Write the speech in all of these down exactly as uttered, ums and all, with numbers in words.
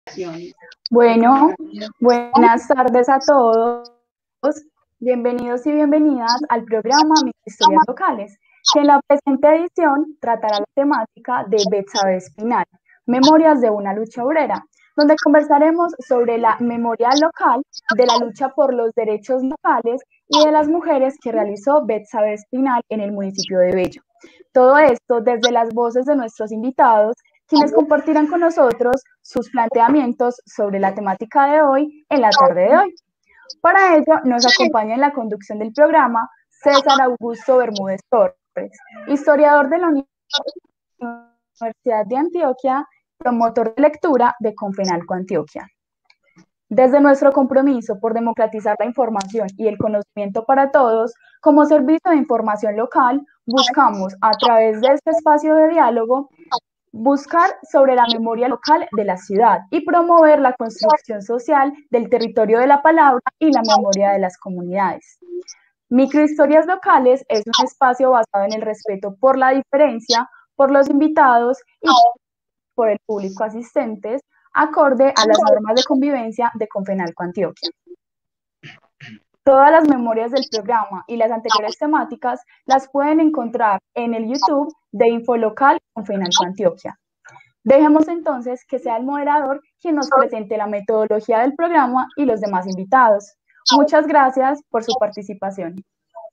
Bueno, buenas tardes a todos. Bienvenidos y bienvenidas al programa Mis Historias Locales, que en la presente edición tratará la temática de Betsabe Espinal, Memorias de una lucha obrera, donde conversaremos sobre la memoria local, de la lucha por los derechos locales y de las mujeres que realizó Betsabe Espinal en el municipio de Bello. Todo esto desde las voces de nuestros invitados, quienes compartirán con nosotros sus planteamientos sobre la temática de hoy en la tarde de hoy. Para ello nos acompaña en la conducción del programa César Augusto Bermúdez Torres, historiador de la Universidad de Antioquia, promotor de lectura de Confenalco Antioquia. Desde nuestro compromiso por democratizar la información y el conocimiento para todos, como servicio de información local, buscamos a través de este espacio de diálogo buscar sobre la memoria local de la ciudad y promover la construcción social del territorio de la palabra y la memoria de las comunidades. Microhistorias Locales es un espacio basado en el respeto por la diferencia, por los invitados y por el público asistentes, acorde a las normas de convivencia de Confenalco Antioquia. Todas las memorias del programa y las anteriores temáticas las pueden encontrar en el YouTube de Infolocal Confenalco Antioquia. Dejemos entonces que sea el moderador quien nos presente la metodología del programa y los demás invitados. Muchas gracias por su participación.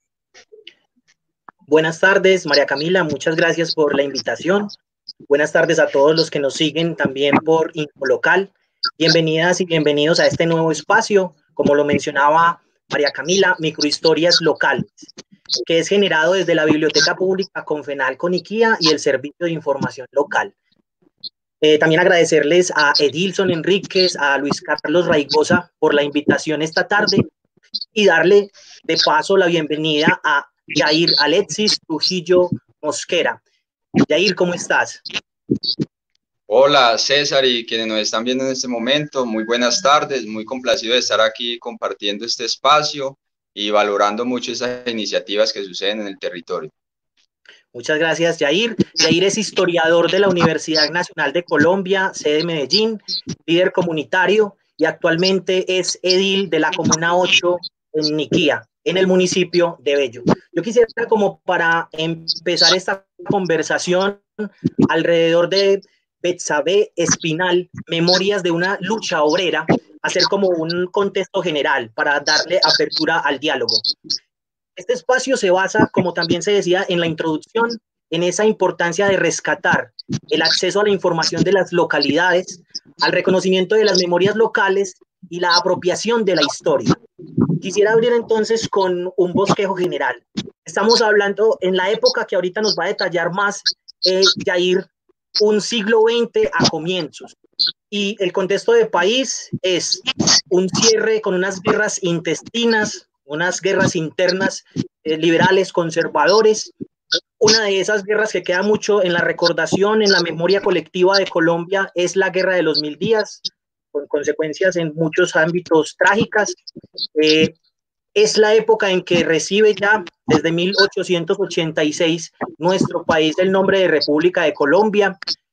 Buenas tardes, María Camila, muchas gracias por la invitación. Buenas tardes a todos los que nos siguen también por Infolocal. Bienvenidas y bienvenidos a este nuevo espacio, como lo mencionaba María Camila, Microhistorias Locales, que es generado desde la Biblioteca Pública Confenalco Niquía y el Servicio de Información Local. Eh, también agradecerles a Edilson Enríquez, a Luis Carlos Raigosa por la invitación esta tarde y darle de paso la bienvenida a Yair Alexis Trujillo Mosquera. Yair, ¿cómo estás? Hola César y quienes nos están viendo en este momento, muy buenas tardes, muy complacido de estar aquí compartiendo este espacio y valorando mucho esas iniciativas que suceden en el territorio. Muchas gracias, Yair. Yair es historiador de la Universidad Nacional de Colombia, sede Medellín, líder comunitario y actualmente es edil de la Comuna ocho en Niquía, en el municipio de Bello. Yo quisiera, como para empezar esta conversación alrededor de Betsabe Espinal, Memorias de una lucha obrera, hacer como un contexto general para darle apertura al diálogo. Este espacio se basa, como también se decía en la introducción, en esa importancia de rescatar el acceso a la información de las localidades, al reconocimiento de las memorias locales y la apropiación de la historia. Quisiera abrir entonces con un bosquejo general. Estamos hablando en la época que ahorita nos va a detallar más eh, Yair, un siglo veinte a comienzos. Y el contexto del país es un cierre con unas guerras intestinas, unas guerras internas eh, liberales, conservadores. Una de esas guerras que queda mucho en la recordación, en la memoria colectiva de Colombia, es la Guerra de los Mil Días, con consecuencias en muchos ámbitos trágicas. Eh, es la época en que recibe ya, desde mil ochocientos ochenta y seis, nuestro país el nombre de República de Colombia.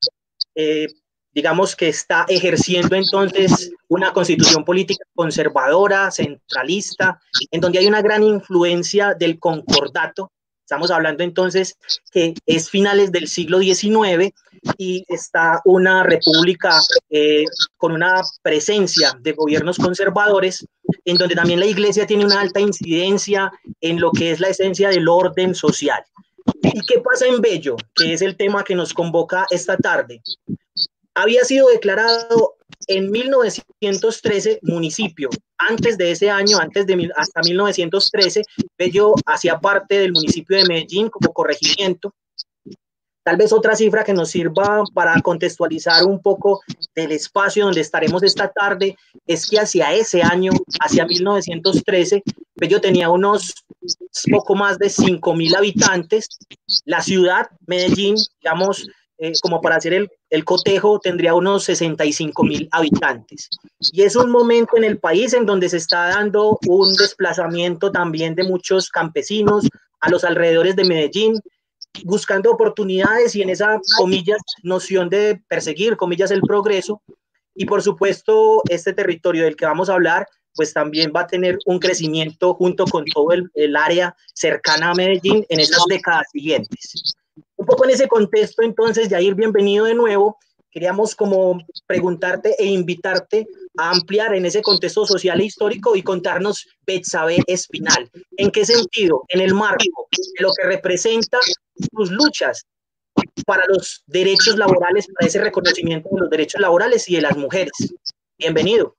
Eh, digamos que está ejerciendo entonces una constitución política conservadora, centralista, en donde hay una gran influencia del concordato. Estamos hablando entonces que es finales del siglo diecinueve y está una república eh, con una presencia de gobiernos conservadores, en donde también la iglesia tiene una alta incidencia en lo que es la esencia del orden social. ¿Y qué pasa en Bello? Que es el tema que nos convoca esta tarde. Había sido declarado en mil novecientos trece municipio. Antes de ese año, antes de hasta mil novecientos trece, Bello hacía parte del municipio de Medellín como corregimiento. Tal vez otra cifra que nos sirva para contextualizar un poco del espacio donde estaremos esta tarde es que hacia ese año, hacia mil novecientos trece, Bello tenía unos poco más de cinco mil habitantes. La ciudad, Medellín, digamos, eh, como para hacer el, el cotejo, tendría unos sesenta y cinco mil habitantes. Y es un momento en el país en donde se está dando un desplazamiento también de muchos campesinos a los alrededores de Medellín, buscando oportunidades y en esa, comillas, noción de perseguir, comillas, el progreso, Y por supuesto, este territorio del que vamos a hablar, pues también va a tener un crecimiento junto con todo el, el área cercana a Medellín en esas décadas siguientes. Un poco en ese contexto, entonces, Yair, bienvenido de nuevo. Queríamos como preguntarte e invitarte a ampliar en ese contexto social e histórico y contarnos Betsabe Espinal. ¿En qué sentido? En el marco de lo que representa sus luchas para los derechos laborales, para ese reconocimiento de los derechos laborales y de las mujeres. Bienvenido.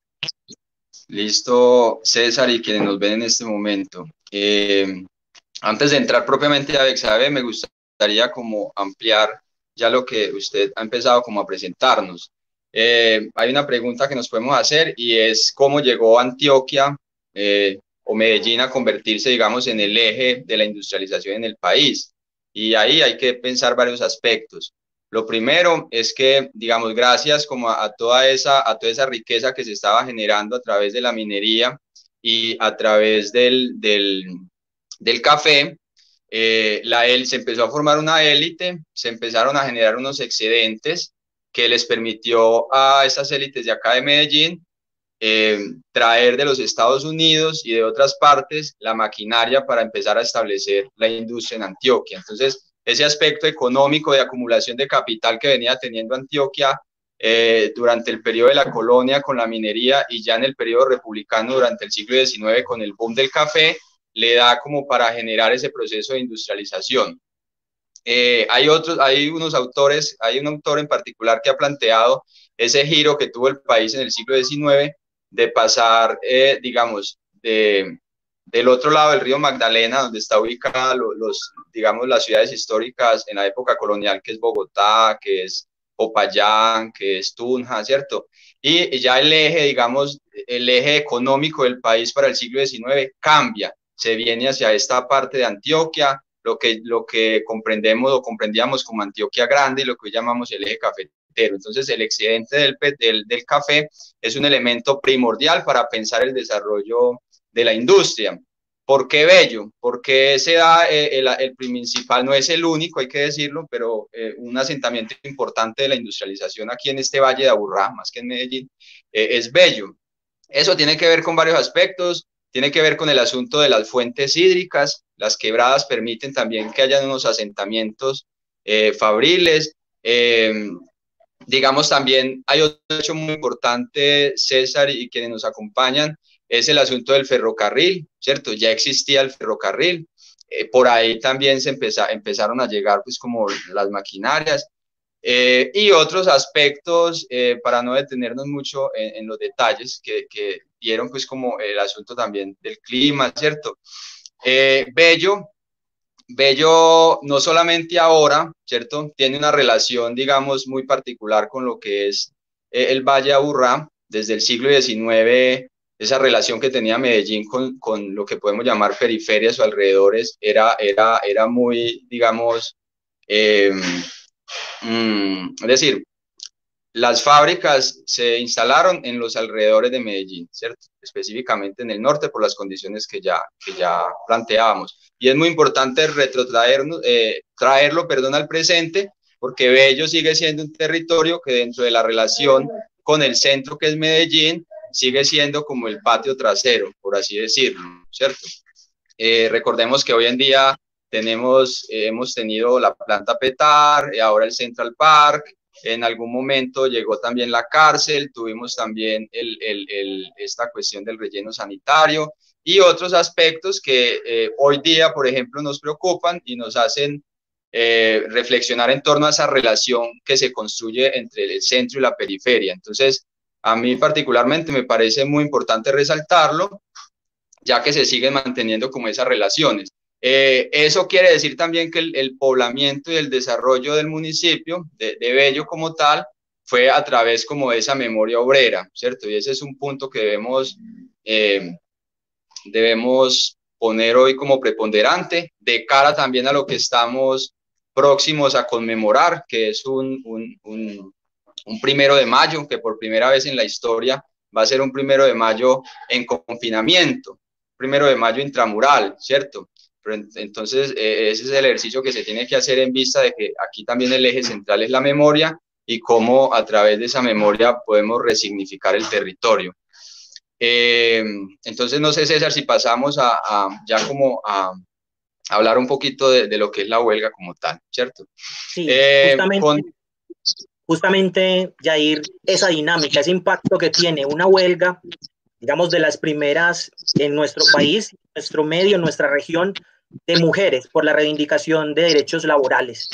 Listo, César y quienes nos ven en este momento. Eh, antes de entrar propiamente a Betsabe, me gustaría como ampliar ya lo que usted ha empezado como a presentarnos. Eh, hay una pregunta que nos podemos hacer y es cómo llegó Antioquia eh, o Medellín a convertirse, digamos, en el eje de la industrialización en el país. Y ahí hay que pensar varios aspectos. Lo primero es que, digamos, gracias como a, a, toda esa, a toda esa riqueza que se estaba generando a través de la minería y a través del, del, del café, eh, la, se empezó a formar una élite, se empezaron a generar unos excedentes que les permitió a esas élites de acá de Medellín Eh, traer de los Estados Unidos y de otras partes la maquinaria para empezar a establecer la industria en Antioquia. Entonces, ese aspecto económico de acumulación de capital que venía teniendo Antioquia eh, durante el periodo de la colonia con la minería y ya en el periodo republicano durante el siglo diecinueve con el boom del café, le da como para generar ese proceso de industrialización. Eh, hay, otros, hay unos autores, hay un autor en particular que ha planteado ese giro que tuvo el país en el siglo diecinueve de pasar, eh, digamos, de, del otro lado del río Magdalena, donde está ubicada los, los, digamos, las ciudades históricas en la época colonial, que es Bogotá, que es Popayán, que es Tunja, ¿cierto? Y, y ya el eje, digamos, el eje económico del país para el siglo diecinueve cambia, se viene hacia esta parte de Antioquia, lo que, lo que comprendemos o comprendíamos como Antioquia Grande y lo que hoy llamamos el eje cafetero. Entonces, el excedente del, del, del café es un elemento primordial para pensar el desarrollo de la industria. ¿Por qué Bello? Porque se da eh, el, el principal, no es el único, hay que decirlo, pero eh, un asentamiento importante de la industrialización aquí en este Valle de Aburrá, más que en Medellín, eh, es Bello. Eso tiene que ver con varios aspectos, tiene que ver con el asunto de las fuentes hídricas, las quebradas permiten también que hayan unos asentamientos eh, fabriles, eh, digamos también hay otro hecho muy importante, César y quienes nos acompañan, es el asunto del ferrocarril, ¿cierto? Ya existía el ferrocarril, eh, por ahí también se empeza, empezaron a llegar pues como las maquinarias eh, y otros aspectos, eh, para no detenernos mucho en, en los detalles que, que dieron pues como el asunto también del clima, ¿cierto? Eh, Bello, Bello no solamente ahora, ¿cierto? Tiene una relación, digamos, muy particular con lo que es eh, el Valle de Aburrá. Desde el siglo diecinueve, esa relación que tenía Medellín con, con lo que podemos llamar periferias o alrededores era, era, era muy, digamos, eh, mm, es decir, las fábricas se instalaron en los alrededores de Medellín, ¿cierto? Específicamente en el norte por las condiciones que ya, que ya planteábamos. Y es muy importante retrotraernos, eh, traerlo, perdón, al presente, porque Bello sigue siendo un territorio que dentro de la relación con el centro que es Medellín, sigue siendo como el patio trasero, por así decirlo, ¿cierto? Eh, recordemos que hoy en día tenemos, eh, hemos tenido la planta Petar, y ahora el Central Park, en algún momento llegó también la cárcel, tuvimos también el, el, el, esta cuestión del relleno sanitario y otros aspectos que eh, hoy día, por ejemplo, nos preocupan y nos hacen eh, reflexionar en torno a esa relación que se construye entre el centro y la periferia. Entonces, a mí particularmente me parece muy importante resaltarlo, ya que se siguen manteniendo como esas relaciones. Eh, eso quiere decir también que el, el poblamiento y el desarrollo del municipio, de, de Bello como tal, fue a través como de esa memoria obrera, ¿cierto? Y ese es un punto que debemos, eh, debemos poner hoy como preponderante, de cara también a lo que estamos próximos a conmemorar, que es un, un, un, un primero de mayo, que por primera vez en la historia va a ser un primero de mayo en confinamiento, primero de mayo intramural, ¿cierto? Pero entonces, eh, ese es el ejercicio que se tiene que hacer en vista de que aquí también el eje central es la memoria y cómo a través de esa memoria podemos resignificar el territorio. Eh, entonces, no sé, César, si pasamos a, a ya como a, a hablar un poquito de, de lo que es la huelga como tal, ¿cierto? Sí, Eh, justamente, con... justamente, Yair, esa dinámica, ese impacto que tiene una huelga, digamos, de las primeras en nuestro país, nuestro medio, nuestra región, de mujeres por la reivindicación de derechos laborales.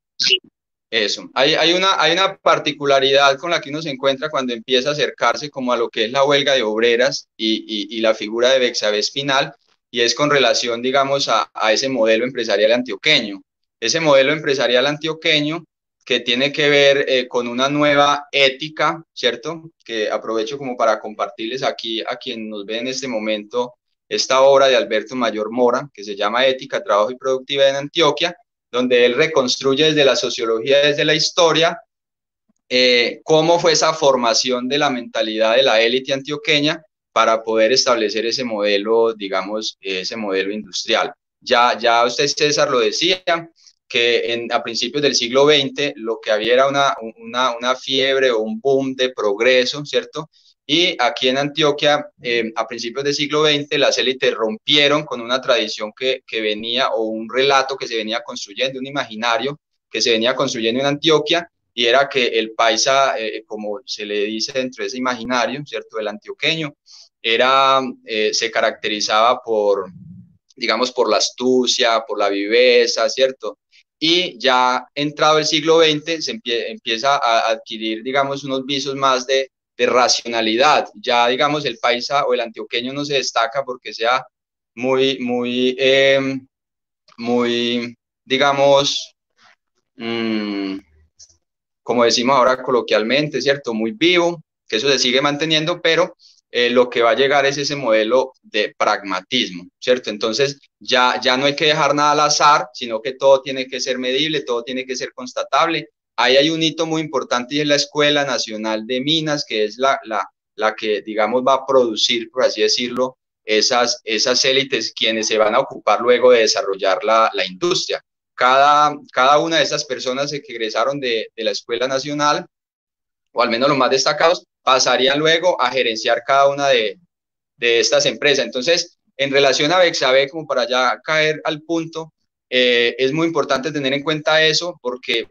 Eso, hay, hay, una, hay una particularidad con la que uno se encuentra cuando empieza a acercarse como a lo que es la huelga de obreras y, y, y la figura de Bexabé Espinal, y es con relación, digamos, a, a ese modelo empresarial antioqueño. Ese modelo empresarial antioqueño que tiene que ver eh, con una nueva ética, ¿cierto? Que aprovecho como para compartirles aquí a quien nos ve en este momento esta obra de Alberto Mayor Mora, que se llama Ética, Trabajo y Productividad en Antioquia, donde él reconstruye desde la sociología, desde la historia, eh, cómo fue esa formación de la mentalidad de la élite antioqueña para poder establecer ese modelo, digamos, ese modelo industrial. Ya, ya usted, César, lo decía, que en, a principios del siglo veinte lo que había era una, una, una fiebre o un boom de progreso, ¿cierto? Y aquí en Antioquia, eh, a principios del siglo veinte, las élites rompieron con una tradición que, que venía, o un relato que se venía construyendo, un imaginario que se venía construyendo en Antioquia, y era que el paisa, eh, como se le dice dentro de ese imaginario, ¿cierto? El antioqueño, era, eh, se caracterizaba por, digamos, por la astucia, por la viveza, ¿cierto? Y ya entrado el siglo veinte, se empie empieza a adquirir, digamos, unos visos más de, de racionalidad. Ya, digamos, el paisa o el antioqueño no se destaca porque sea muy, muy, eh, muy, digamos, mmm, como decimos ahora coloquialmente, ¿cierto? Muy vivo, que eso se sigue manteniendo, pero eh, lo que va a llegar es ese modelo de pragmatismo, ¿cierto? Entonces ya, ya no hay que dejar nada al azar, sino que todo tiene que ser medible, todo tiene que ser constatable. Ahí hay un hito muy importante y es la Escuela Nacional de Minas, que es la, la, la que, digamos, va a producir, por así decirlo, esas, esas élites quienes se van a ocupar luego de desarrollar la, la industria. Cada, cada una de esas personas que egresaron de, de la Escuela Nacional, o al menos los más destacados, pasarían luego a gerenciar cada una de, de estas empresas. Entonces, en relación a Bexabé, como para ya caer al punto, eh, es muy importante tener en cuenta eso porque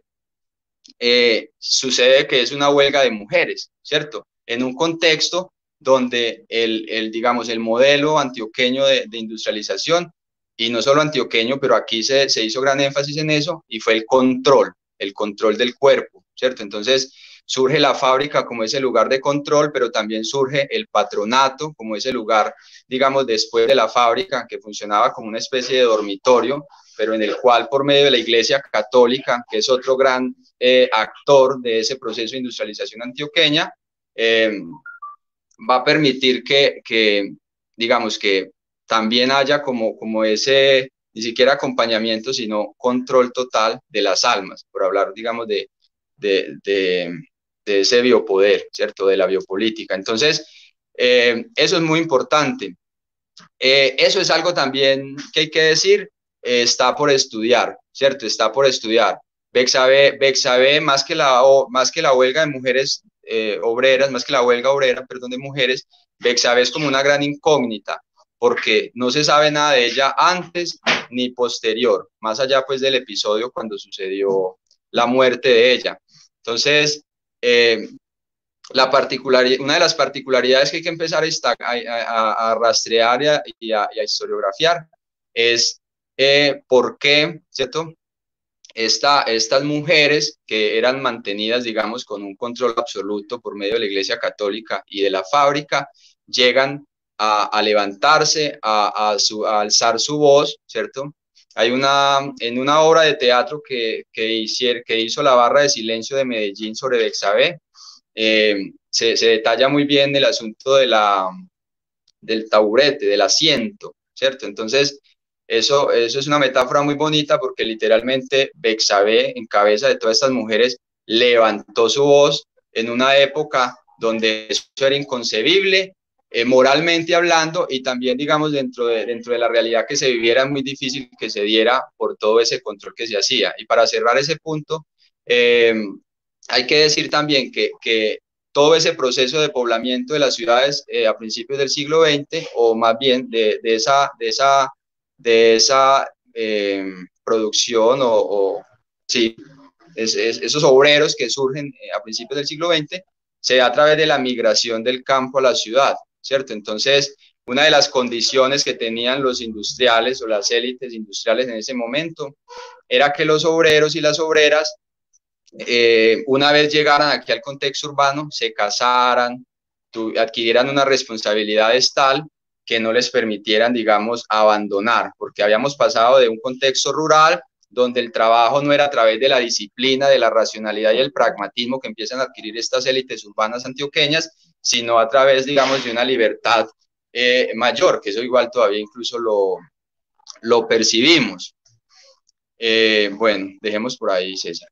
eh, sucede que es una huelga de mujeres, ¿cierto? En un contexto donde el, el digamos, el modelo antioqueño de, de industrialización, y no solo antioqueño, pero aquí se, se hizo gran énfasis en eso, y fue el control, el control del cuerpo, ¿cierto? Entonces surge la fábrica como ese lugar de control, pero también surge el patronato como ese lugar, digamos, después de la fábrica, que funcionaba como una especie de dormitorio, pero en el cual por medio de la Iglesia Católica, que es otro gran eh, actor de ese proceso de industrialización antioqueña, eh, va a permitir que, que, digamos, que también haya como, como ese, ni siquiera acompañamiento, sino control total de las almas, por hablar, digamos, de, de, de, de ese biopoder, ¿cierto?, de la biopolítica. Entonces, eh, eso es muy importante. Eh, eso es algo también que hay que decir, eh, está por estudiar, ¿cierto? Está por estudiar. Bexabé, Bexabé más que la, o, más que la huelga de mujeres eh, obreras, más que la huelga obrera, perdón, de mujeres, Bexabé es como una gran incógnita, porque no se sabe nada de ella antes ni posterior, más allá pues del episodio cuando sucedió la muerte de ella. Entonces, eh, la particularidad, una de las particularidades que hay que empezar a, a, a rastrear y a, y, a, y a historiografiar es eh, por qué, ¿cierto? Esta, estas mujeres que eran mantenidas, digamos, con un control absoluto por medio de la Iglesia Católica y de la fábrica, llegan a, a levantarse, a, a, su, a alzar su voz, ¿cierto? Hay una, en una obra de teatro que, que, hicier, que hizo la Barra de Silencio de Medellín sobre Bexabé, eh, se, se detalla muy bien el asunto de la, del taburete, del asiento, ¿cierto? Entonces, eso, eso es una metáfora muy bonita porque literalmente Bexabé, en cabeza de todas estas mujeres, levantó su voz en una época donde eso era inconcebible, eh, moralmente hablando, y también, digamos, dentro de, dentro de la realidad que se viviera, es muy difícil que se diera por todo ese control que se hacía. Y para cerrar ese punto, eh, hay que decir también que, que todo ese proceso de poblamiento de las ciudades eh, a principios del siglo veinte, o más bien de, de esa, de esa, de esa eh, producción o, o sí, es, es, esos obreros que surgen a principios del siglo veinte, se da a través de la migración del campo a la ciudad, ¿cierto? Entonces, una de las condiciones que tenían los industriales o las élites industriales en ese momento era que los obreros y las obreras, eh, una vez llegaran aquí al contexto urbano, se casaran, tu, adquirieran unas responsabilidades tal que no les permitieran, digamos, abandonar, porque habíamos pasado de un contexto rural donde el trabajo no era a través de la disciplina, de la racionalidad y el pragmatismo que empiezan a adquirir estas élites urbanas antioqueñas, sino a través, digamos, de una libertad eh, mayor, que eso igual todavía incluso lo, lo percibimos. Eh, bueno, dejemos por ahí, César.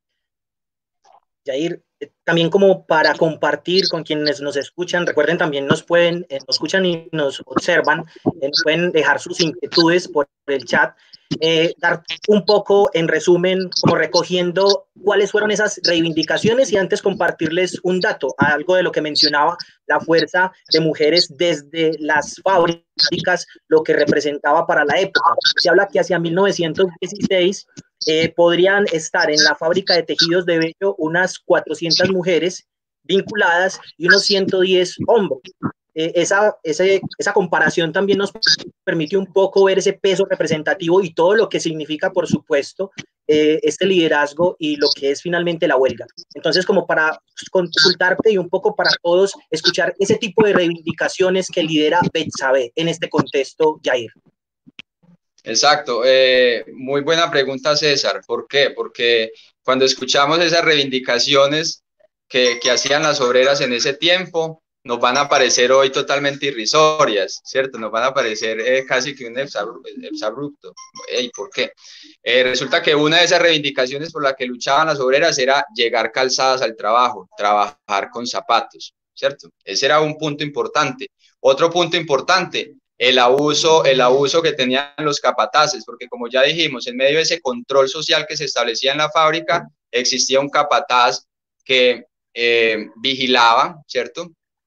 Yair, también como para compartir con quienes nos escuchan, recuerden también nos pueden, eh, nos escuchan y nos observan, eh, pueden dejar sus inquietudes por el chat, eh, dar un poco en resumen, como recogiendo cuáles fueron esas reivindicaciones y antes compartirles un dato, algo de lo que mencionaba la fuerza de mujeres desde las fábricas, lo que representaba para la época. Se habla que hacia mil novecientos dieciséis Eh, podrían estar en la fábrica de tejidos de vello unas cuatrocientas mujeres vinculadas y unos ciento diez hombres. Eh, esa, ese, esa comparación también nos permite un poco ver ese peso representativo y todo lo que significa, por supuesto, eh, este liderazgo y lo que es finalmente la huelga. Entonces, como para consultarte y un poco para todos escuchar ese tipo de reivindicaciones que lidera Betsabe en este contexto, Yair. Exacto, eh, muy buena pregunta, César. ¿Por qué? Porque cuando escuchamos esas reivindicaciones que, que hacían las obreras en ese tiempo, nos van a parecer hoy totalmente irrisorias, ¿cierto? Nos van a parecer eh, casi que un exabrupto. ¿Y por qué? Eh, resulta que una de esas reivindicaciones por la que luchaban las obreras era llegar calzadas al trabajo, trabajar con zapatos, ¿cierto? Ese era un punto importante. Otro punto importante, el abuso, el abuso que tenían los capataces, porque como ya dijimos, en medio de ese control social que se establecía en la fábrica, existía un capataz que eh, vigilaba, ¿cierto?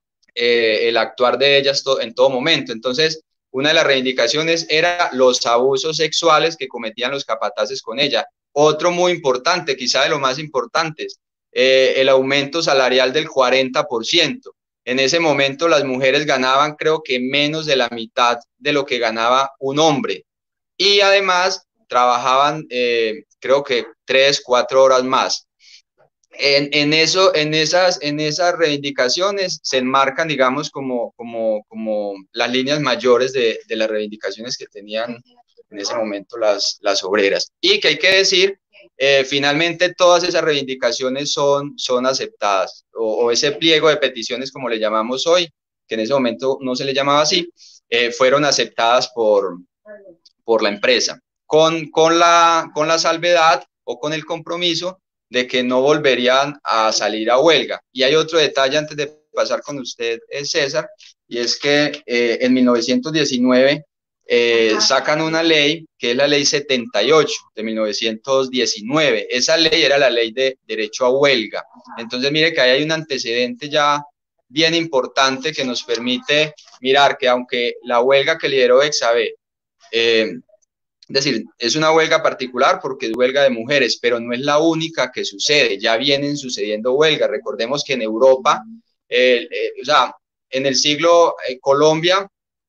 Eh, el actuar de ellas to en todo momento. Entonces, una de las reivindicaciones era los abusos sexuales que cometían los capataces con ella. Otro muy importante, quizá de los más importantes, eh, el aumento salarial del cuarenta por ciento. En ese momento las mujeres ganaban creo que menos de la mitad de lo que ganaba un hombre y además trabajaban eh, creo que tres, cuatro horas más. En, en, eso, en, esas, en esas reivindicaciones se enmarcan, digamos, como, como, como las líneas mayores de, de las reivindicaciones que tenían en ese momento las, las obreras. Y que hay que decir, eh, finalmente todas esas reivindicaciones son, son aceptadas, o, o ese pliego de peticiones, como le llamamos hoy, que en ese momento no se le llamaba así, eh, fueron aceptadas por, por la empresa, con, con, la, con la salvedad o con el compromiso de que no volverían a salir a huelga. Y hay otro detalle antes de pasar con usted, César, y es que eh, en mil novecientos diecinueve eh, sacan una ley, que es la ley setenta y ocho de mil novecientos diecinueve. Esa ley era la ley de derecho a huelga. Entonces, mire que ahí hay un antecedente ya bien importante que nos permite mirar que aunque la huelga que lideró Betsabe, eh, es decir, es una huelga particular porque es huelga de mujeres, pero no es la única que sucede, ya vienen sucediendo huelgas. Recordemos que en Europa, eh, eh, o sea, en el siglo, eh, Colombia,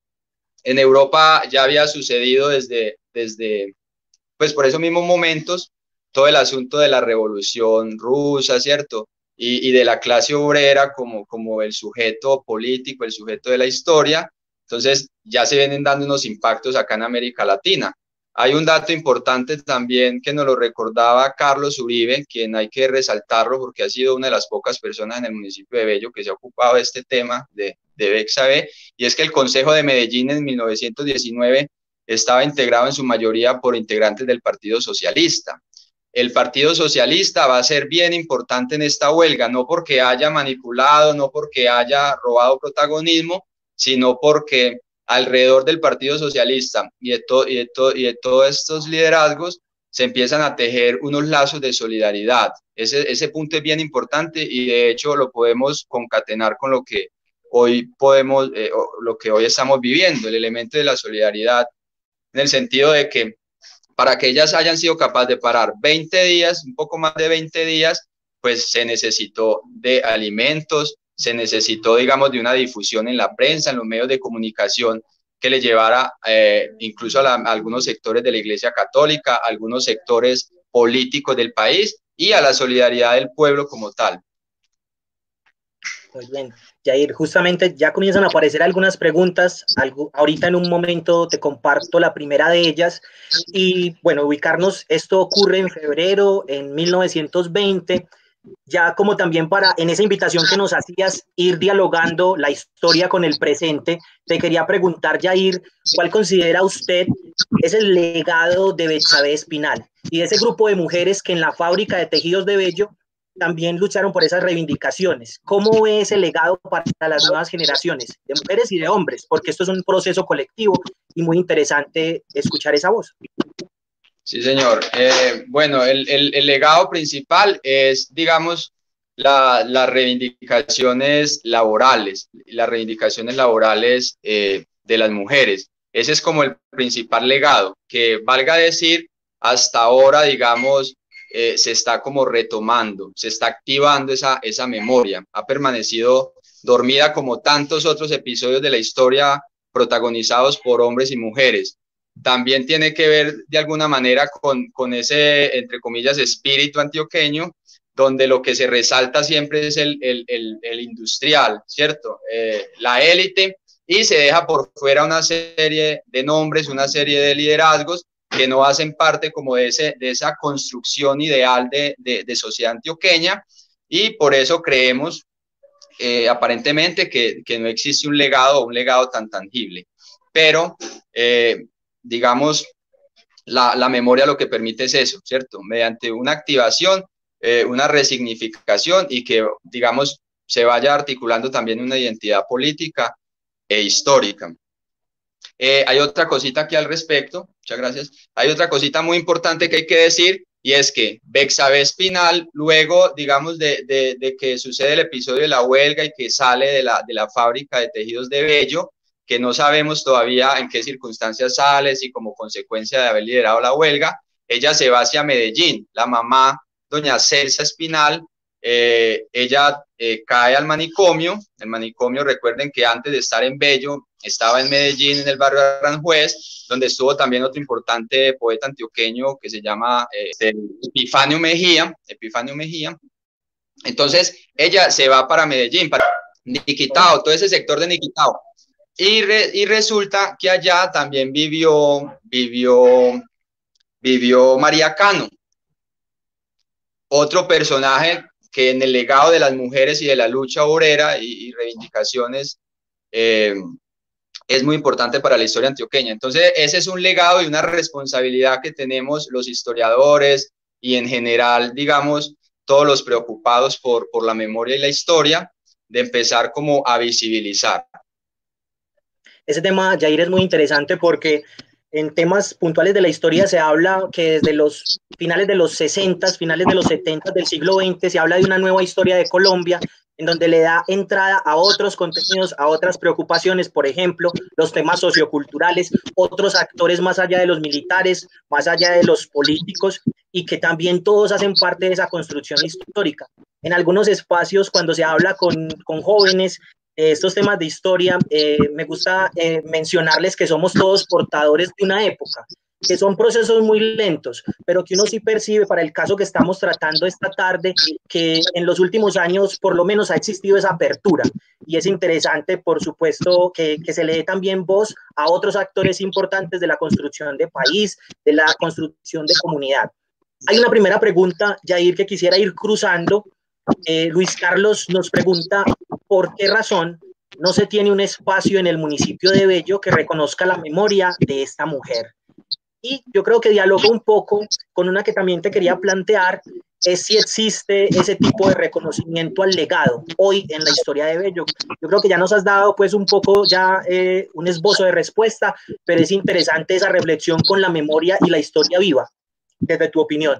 en Europa ya había sucedido desde, desde, pues por esos mismos momentos, todo el asunto de la revolución rusa, ¿cierto? Y, y de la clase obrera como, como el sujeto político, el sujeto de la historia. Entonces ya se vienen dando unos impactos acá en América Latina. Hay un dato importante también que nos lo recordaba Carlos Uribe, quien hay que resaltarlo porque ha sido una de las pocas personas en el municipio de Bello que se ha ocupado de este tema de, de Betsabe, y es que el Consejo de Medellín en mil novecientos diecinueve estaba integrado en su mayoría por integrantes del Partido Socialista. El Partido Socialista va a ser bien importante en esta huelga, no porque haya manipulado, no porque haya robado protagonismo, sino porque alrededor del Partido Socialista y de, to, y, de to, y de todos estos liderazgos se empiezan a tejer unos lazos de solidaridad. Ese, ese punto es bien importante y de hecho lo podemos concatenar con lo que hoy podemos, eh, lo que hoy estamos viviendo, el elemento de la solidaridad, en el sentido de que para que ellas hayan sido capaces de parar veinte días, un poco más de veinte días, pues se necesitó de alimentos, se necesitó, digamos, de una difusión en la prensa, en los medios de comunicación, que le llevara eh, incluso a, la, a algunos sectores de la Iglesia Católica, a algunos sectores políticos del país y a la solidaridad del pueblo como tal. Muy bien, Jair, justamente ya comienzan a aparecer algunas preguntas, algo, ahorita en un momento te comparto la primera de ellas, y bueno, ubicarnos, esto ocurre en febrero, en mil novecientos veinte, ya como también para, en esa invitación que nos hacías, ir dialogando la historia con el presente, te quería preguntar, Jair, ¿cuál considera usted es el legado de Betsabé Espinal y de ese grupo de mujeres que en la fábrica de tejidos de Bello también lucharon por esas reivindicaciones? ¿Cómo ve ese legado para las nuevas generaciones de mujeres y de hombres? Porque esto es un proceso colectivo y muy interesante escuchar esa voz. Sí, señor. Eh, bueno, el, el, el legado principal es, digamos, la, las reivindicaciones laborales, las reivindicaciones laborales eh, de las mujeres. Ese es como el principal legado, que valga decir, hasta ahora, digamos, eh, se está como retomando, se está activando esa, esa memoria. Ha permanecido dormida como tantos otros episodios de la historia protagonizados por hombres y mujeres. También tiene que ver de alguna manera con, con ese, entre comillas, espíritu antioqueño, donde lo que se resalta siempre es el, el, el, el industrial, ¿cierto? Eh, la élite, y se deja por fuera una serie de nombres, una serie de liderazgos que no hacen parte como de, ese, de esa construcción ideal de, de, de sociedad antioqueña, y por eso creemos eh, aparentemente que, que no existe un legado, un legado tan tangible. Pero... Eh, digamos, la, la memoria lo que permite es eso, ¿cierto? Mediante una activación, eh, una resignificación y que, digamos, se vaya articulando también una identidad política e histórica. Eh, hay otra cosita aquí al respecto, muchas gracias. Hay otra cosita muy importante que hay que decir, y es que Betsabé Espinal, luego, digamos, de, de, de que sucede el episodio de la huelga y que sale de la, de la fábrica de tejidos de Bello, que no sabemos todavía en qué circunstancias sale, si como consecuencia de haber liderado la huelga, ella se va hacia Medellín. La mamá, doña Celsa Espinal, eh, ella eh, cae al manicomio. El manicomio, recuerden que antes de estar en Bello, estaba en Medellín, en el barrio de Aranjuez, donde estuvo también otro importante poeta antioqueño que se llama eh, Epifanio Mejía, Epifanio Mejía. Entonces, ella se va para Medellín, para Niquitao, todo ese sector de Niquitao. Y, re, y resulta que allá también vivió, vivió, vivió María Cano, otro personaje que en el legado de las mujeres y de la lucha obrera y, y reivindicaciones eh, es muy importante para la historia antioqueña. Entonces, ese es un legado y una responsabilidad que tenemos los historiadores y en general, digamos, todos los preocupados por, por la memoria y la historia, de empezar como a visibilizar. Ese tema, Jair, es muy interesante porque en temas puntuales de la historia se habla que desde los finales de los sesenta, finales de los setenta del siglo veinte, se habla de una nueva historia de Colombia en donde le da entrada a otros contenidos, a otras preocupaciones, por ejemplo, los temas socioculturales, otros actores más allá de los militares, más allá de los políticos, y que también todos hacen parte de esa construcción histórica. En algunos espacios, cuando se habla con, con jóvenes, estos temas de historia, eh, me gusta eh, mencionarles que somos todos portadores de una época, que son procesos muy lentos, pero que uno sí percibe para el caso que estamos tratando esta tarde, que en los últimos años por lo menos ha existido esa apertura, y es interesante, por supuesto, que, que se le dé también voz a otros actores importantes de la construcción de país, de la construcción de comunidad. Hay una primera pregunta, Jair, que quisiera ir cruzando. Eh, Luis Carlos nos pregunta por qué razón no se tiene un espacio en el municipio de Bello que reconozca la memoria de esta mujer. Y yo creo que dialoga un poco con una que también te quería plantear, es si existe ese tipo de reconocimiento al legado hoy en la historia de Bello. Yo creo que ya nos has dado pues un poco ya eh, un esbozo de respuesta, pero es interesante esa reflexión con la memoria y la historia viva. desde tu opinión.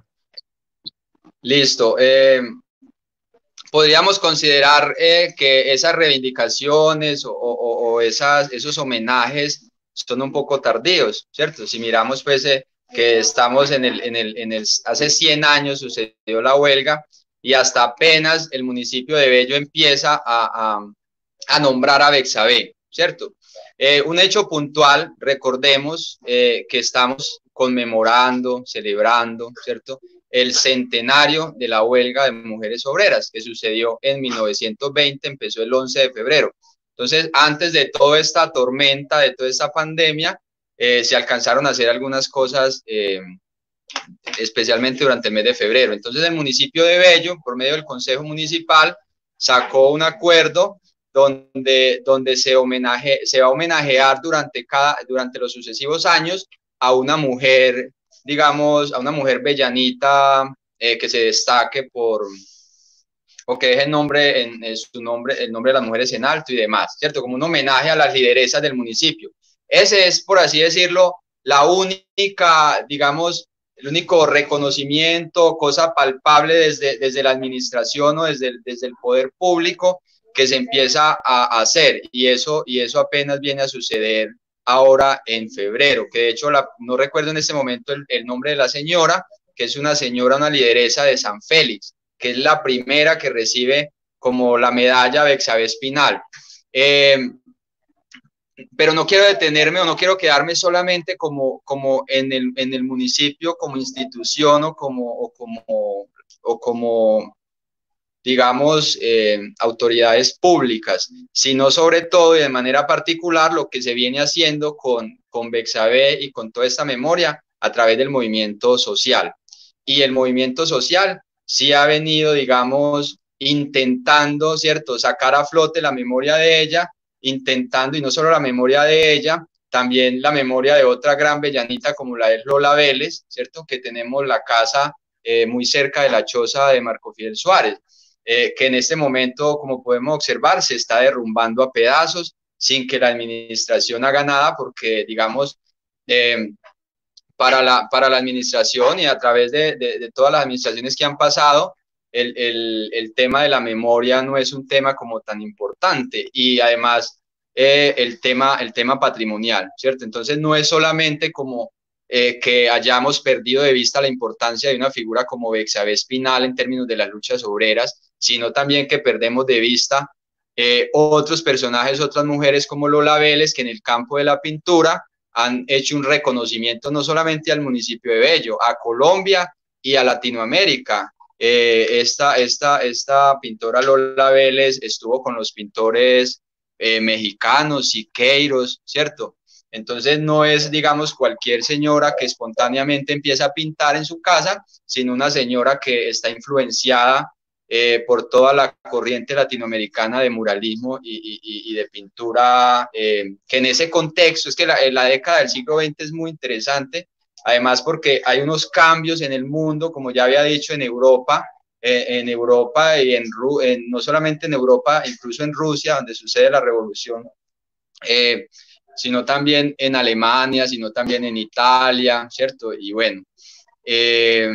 Listo. Eh, podríamos considerar eh, que esas reivindicaciones o, o, o esas, esos homenajes son un poco tardíos, ¿cierto? Si miramos pues eh, que estamos en el, en el, en el, hace cien años sucedió la huelga y hasta apenas el municipio de Bello empieza a, a, a nombrar a Bexabé, ¿cierto? Eh, un hecho puntual, recordemos eh, que estamos conmemorando, celebrando, ¿cierto?, el centenario de la huelga de mujeres obreras que sucedió en mil novecientos veinte, empezó el once de febrero. Entonces, antes de toda esta tormenta, de toda esta pandemia, eh, se alcanzaron a hacer algunas cosas, eh, especialmente durante el mes de febrero. Entonces, el municipio de Bello, por medio del Consejo Municipal, sacó un acuerdo donde, donde se, homenaje, se va a homenajear durante, cada, durante los sucesivos años a una mujer, digamos, a una mujer bellanita eh, que se destaque por, o que deje el nombre, en, en su nombre, el nombre de las mujeres en alto y demás, ¿cierto? Como un homenaje a las lideresas del municipio. Ese es, por así decirlo, la única, digamos, el único reconocimiento, cosa palpable desde, desde la administración o desde el, desde el poder público que se empieza a, a hacer, y eso, y eso apenas viene a suceder ahora en febrero, que de hecho la, no recuerdo en este momento el, el nombre de la señora, que es una señora, una lideresa de San Félix, que es la primera que recibe como la medalla Bexabé Espinal. Eh, pero no quiero detenerme o no quiero quedarme solamente como, como en, el, en el municipio, como institución o como, o como, o como digamos, eh, autoridades públicas, sino sobre todo y de manera particular lo que se viene haciendo con, con Bexabé y con toda esta memoria a través del movimiento social. Y el movimiento social sí ha venido, digamos, intentando, ¿cierto?, sacar a flote la memoria de ella, intentando, y no solo la memoria de ella, también la memoria de otra gran bellanita como la es Lola Vélez, ¿cierto?, que tenemos la casa eh, muy cerca de la choza de Marco Fidel Suárez. Eh, que en este momento, como podemos observar, se está derrumbando a pedazos sin que la administración haga nada, porque, digamos, eh, para, la, para la administración y a través de, de, de todas las administraciones que han pasado, el, el, el tema de la memoria no es un tema como tan importante, y además eh, el, tema, el tema patrimonial, ¿cierto? Entonces no es solamente como Eh, que hayamos perdido de vista la importancia de una figura como Bexabé Espinal en términos de las luchas obreras, sino también que perdemos de vista eh, otros personajes, otras mujeres como Lola Vélez, que en el campo de la pintura han hecho un reconocimiento no solamente al municipio de Bello, a Colombia y a Latinoamérica. Eh, esta, esta, esta pintora Lola Vélez estuvo con los pintores eh, mexicanos, Siqueiros, ¿cierto? Entonces no es, digamos, cualquier señora que espontáneamente empieza a pintar en su casa, sino una señora que está influenciada eh, por toda la corriente latinoamericana de muralismo y, y, y de pintura, eh, que en ese contexto, es que la, la década del siglo veinte es muy interesante, además porque hay unos cambios en el mundo, como ya había dicho, en Europa, eh, en Europa y en, en, no solamente en Europa, incluso en Rusia, donde sucede la revolución, eh, sino también en Alemania, sino también en Italia, ¿cierto? Y bueno, eh,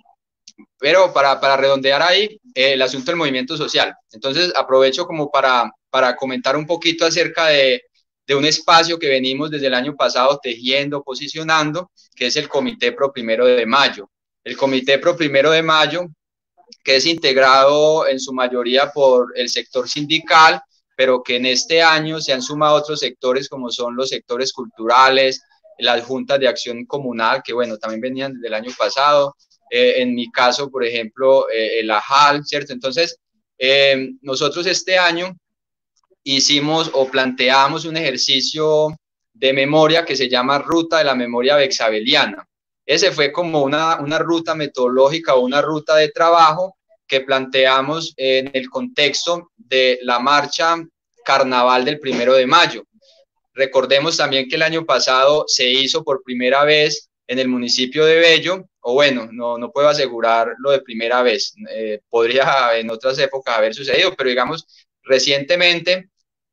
pero para, para redondear ahí, eh, el asunto del movimiento social. Entonces, aprovecho como para, para comentar un poquito acerca de, de un espacio que venimos desde el año pasado tejiendo, posicionando, que es el Comité Pro Primero de Mayo. El Comité Pro Primero de Mayo, que es integrado en su mayoría por el sector sindical, pero que en este año se han sumado otros sectores como son los sectores culturales, las juntas de acción comunal, que bueno, también venían desde el año pasado, eh, en mi caso, por ejemplo, eh, el A J A L, ¿cierto? Entonces, eh, nosotros este año hicimos o planteamos un ejercicio de memoria que se llama Ruta de la Memoria Bexabeliana. Ese fue como una, una ruta metodológica o una ruta de trabajo que planteamos en el contexto de la marcha carnaval del primero de mayo. Recordemos también que el año pasado se hizo por primera vez en el municipio de Bello, o bueno, no, no puedo asegurar lo de primera vez, eh, podría en otras épocas haber sucedido, pero digamos, recientemente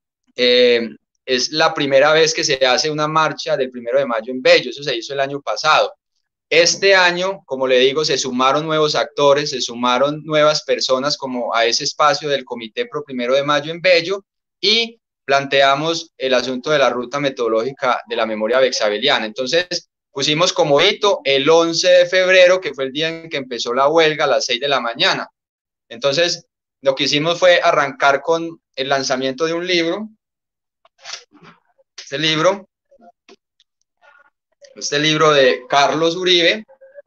eh, es la primera vez que se hace una marcha del primero de mayo en Bello, eso se hizo el año pasado. Este año, como le digo, se sumaron nuevos actores, se sumaron nuevas personas como a ese espacio del Comité Pro Primero de Mayo en Bello, y planteamos el asunto de la ruta metodológica de la memoria bexabeliana. Entonces, pusimos como hito el once de febrero, que fue el día en que empezó la huelga, a las seis de la mañana. Entonces, lo que hicimos fue arrancar con el lanzamiento de un libro. Este libro, este libro de Carlos Uribe,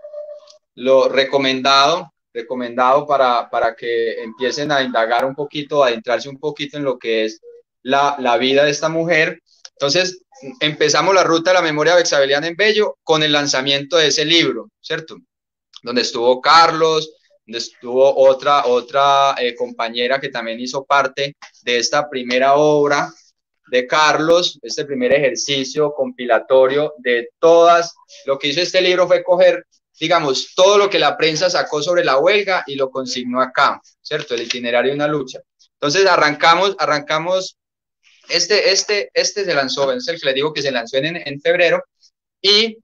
lo recomendado, recomendado para, para que empiecen a indagar un poquito, a adentrarse un poquito en lo que es la, la vida de esta mujer. Entonces, empezamos la ruta de la memoria bexabeliana en Bello con el lanzamiento de ese libro, ¿cierto? Donde estuvo Carlos, donde estuvo otra, otra eh, compañera que también hizo parte de esta primera obra de Carlos, este primer ejercicio compilatorio de todas. Lo que hizo este libro fue coger, digamos, todo lo que la prensa sacó sobre la huelga y lo consignó acá, ¿cierto? El itinerario de una lucha. Entonces arrancamos, arrancamos, este, este, este se lanzó, es el que les digo que se lanzó en, en febrero, y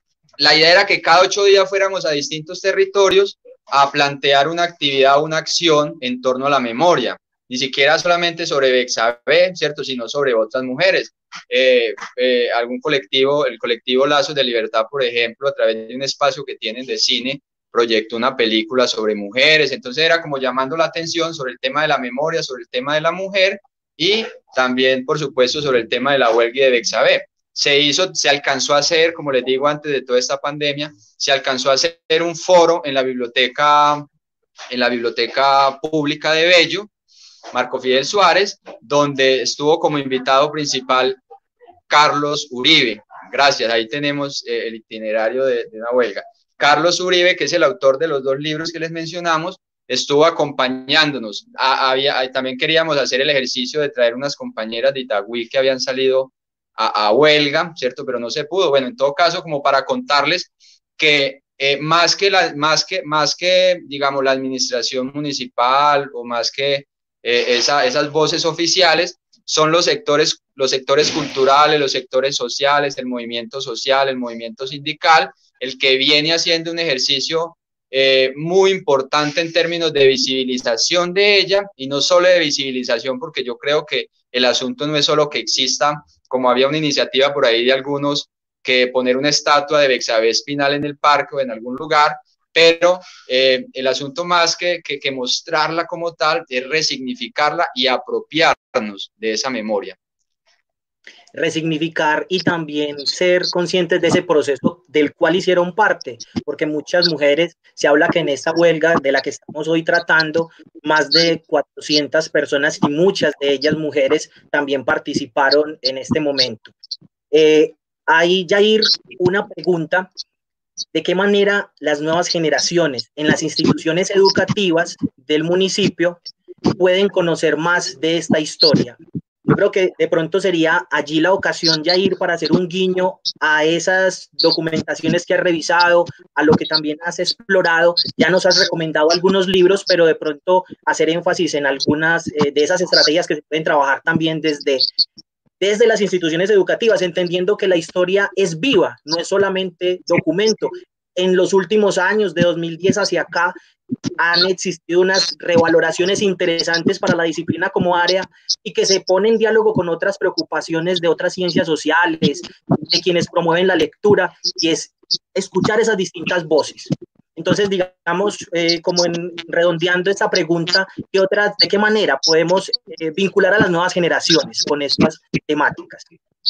la idea era que cada ocho días fuéramos a distintos territorios a plantear una actividad, una acción en torno a la memoria, ni siquiera solamente sobre Bexabé, ¿cierto?, sino sobre otras mujeres. Eh, eh, algún colectivo, el colectivo Lazos de Libertad, por ejemplo, a través de un espacio que tienen de cine, proyectó una película sobre mujeres. Entonces era como llamando la atención sobre el tema de la memoria, sobre el tema de la mujer, y también, por supuesto, sobre el tema de la huelga de Bexabé. Se hizo, se alcanzó a hacer, como les digo, antes de toda esta pandemia, se alcanzó a hacer un foro en la biblioteca, en la biblioteca pública de Bello, Marco Fidel Suárez, donde estuvo como invitado principal Carlos Uribe. Gracias, ahí tenemos eh, el itinerario de, de una huelga. Carlos Uribe, que es el autor de los dos libros que les mencionamos, estuvo acompañándonos. A, había, también queríamos hacer el ejercicio de traer unas compañeras de Itagüí que habían salido a, a huelga, ¿cierto? Pero no se pudo. Bueno, en todo caso, como para contarles que eh, más que, la, más que, más que, digamos, la administración municipal o más que eh, esa, esas voces oficiales, son los sectores, los sectores culturales, los sectores sociales, el movimiento social, el movimiento sindical, el que viene haciendo un ejercicio eh, muy importante en términos de visibilización de ella, y no solo de visibilización, porque yo creo que el asunto no es solo que exista, como había una iniciativa por ahí de algunos, que poner una estatua de Bexabé Espinal en el parque o en algún lugar, pero eh, el asunto más que, que, que mostrarla como tal es resignificarla y apropiarnos de esa memoria. Resignificar y también ser conscientes de ese proceso del cual hicieron parte, porque muchas mujeres, se habla que en esta huelga de la que estamos hoy tratando, más de cuatrocientas personas, y muchas de ellas mujeres, también participaron en este momento. Eh, ahí, Yair, una pregunta: ¿de qué manera las nuevas generaciones en las instituciones educativas del municipio pueden conocer más de esta historia? Yo creo que de pronto sería allí la ocasión, Yair, para hacer un guiño a esas documentaciones que has revisado, a lo que también has explorado. Ya nos has recomendado algunos libros, pero de pronto hacer énfasis en algunas eh, de esas estrategias que se pueden trabajar también desde, desde las instituciones educativas, entendiendo que la historia es viva, no es solamente documento. En los últimos años, de dos mil diez hacia acá, han existido unas revaloraciones interesantes para la disciplina como área, y que se pone en diálogo con otras preocupaciones de otras ciencias sociales, de quienes promueven la lectura, y es escuchar esas distintas voces. Entonces, digamos, eh, como en, redondeando esta pregunta, ¿qué otras, de qué manera podemos eh, vincular a las nuevas generaciones con estas temáticas?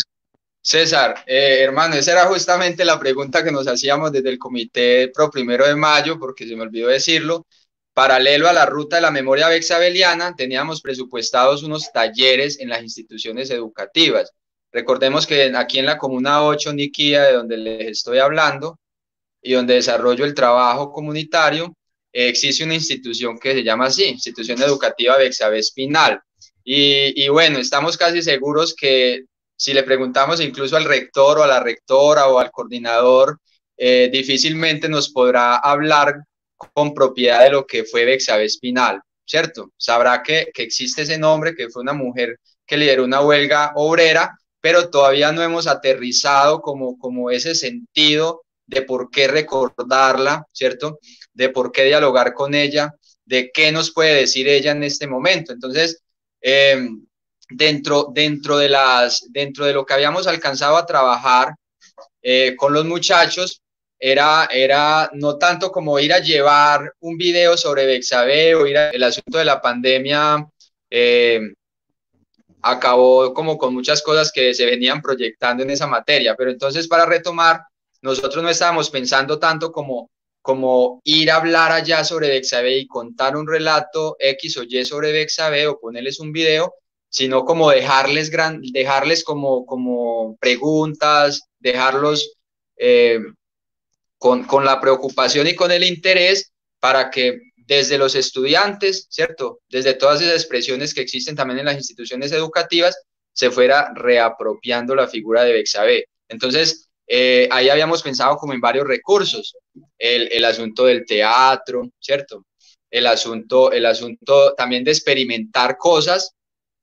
César, eh, hermano, esa era justamente la pregunta que nos hacíamos desde el Comité Pro Primero de Mayo, porque se me olvidó decirlo. Paralelo a la ruta de la memoria bexabeliana, teníamos presupuestados unos talleres en las instituciones educativas. Recordemos que aquí en la Comuna ocho, Niquía, de donde les estoy hablando, y donde desarrollo el trabajo comunitario, eh, existe una institución que se llama así, Institución Educativa Bexabé Espinal. Y, y bueno, estamos casi seguros que si le preguntamos incluso al rector o a la rectora o al coordinador, eh, difícilmente nos podrá hablar con propiedad de lo que fue Bexabé Espinal, ¿cierto? Sabrá que, que existe ese nombre, que fue una mujer que lideró una huelga obrera, pero todavía no hemos aterrizado como, como ese sentido de por qué recordarla, ¿cierto? De por qué dialogar con ella, de qué nos puede decir ella en este momento. Entonces, eh, dentro, dentro, de las, dentro de lo que habíamos alcanzado a trabajar eh, con los muchachos, era, era no tanto como ir a llevar un video sobre Bexabe o ir a, el asunto de la pandemia eh, acabó como con muchas cosas que se venían proyectando en esa materia, pero entonces para retomar, nosotros no estábamos pensando tanto como, como ir a hablar allá sobre Bexabe y contar un relato X o Y sobre Bexabe o ponerles un video, sino como dejarles, gran, dejarles como, como preguntas, dejarlos eh, con, con la preocupación y con el interés para que desde los estudiantes, ¿cierto? Desde todas esas expresiones que existen también en las instituciones educativas, se fuera reapropiando la figura de Bexabe. Entonces, eh, ahí habíamos pensado como en varios recursos, el, el asunto del teatro, ¿cierto? El asunto, el asunto también de experimentar cosas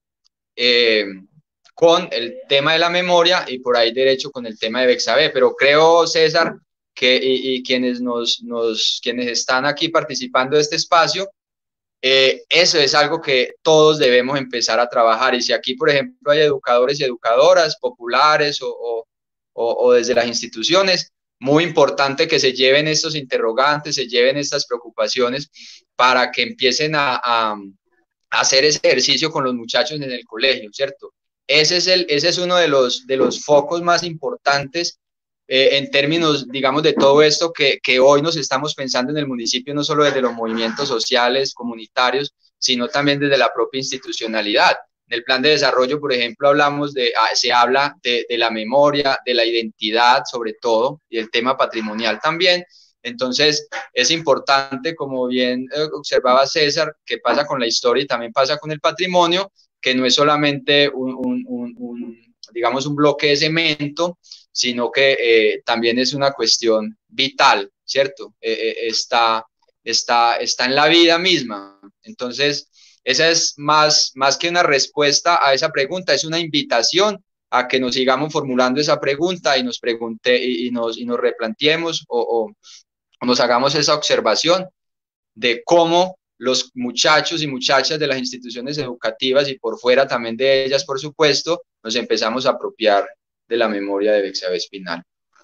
eh, con el tema de la memoria y por ahí derecho con el tema de Bexabe, pero creo, César, que, y, y quienes, nos, nos, quienes están aquí participando de este espacio, eh, eso es algo que todos debemos empezar a trabajar. Y si aquí, por ejemplo, hay educadores y educadoras populares o, o, o, o desde las instituciones, muy importante que se lleven estos interrogantes, se lleven estas preocupaciones para que empiecen a, a, a hacer ese ejercicio con los muchachos en el colegio, ¿cierto? Ese es, el, ese es uno de los, de los focos más importantes Eh, en términos, digamos, de todo esto que, que hoy nos estamos pensando en el municipio, no solo desde los movimientos sociales, comunitarios, sino también desde la propia institucionalidad. En el plan de desarrollo, por ejemplo, hablamos de, se habla de, de la memoria, de la identidad, sobre todo, y el tema patrimonial también. Entonces, es importante, como bien observaba César, que pasa con la historia y también pasa con el patrimonio, que no es solamente un, un, un, un digamos, un bloque de cemento, sino que eh, también es una cuestión vital, ¿cierto? Eh, eh, está, está, está en la vida misma. Entonces, esa es más, más que una respuesta a esa pregunta, es una invitación a que nos sigamos formulando esa pregunta y nos, pregunte, y, y nos, y nos replanteemos o, o, o nos hagamos esa observación de cómo los muchachos y muchachas de las instituciones educativas y por fuera también de ellas, por supuesto, nos empezamos a apropiar de la memoria de Bexabe Espinal.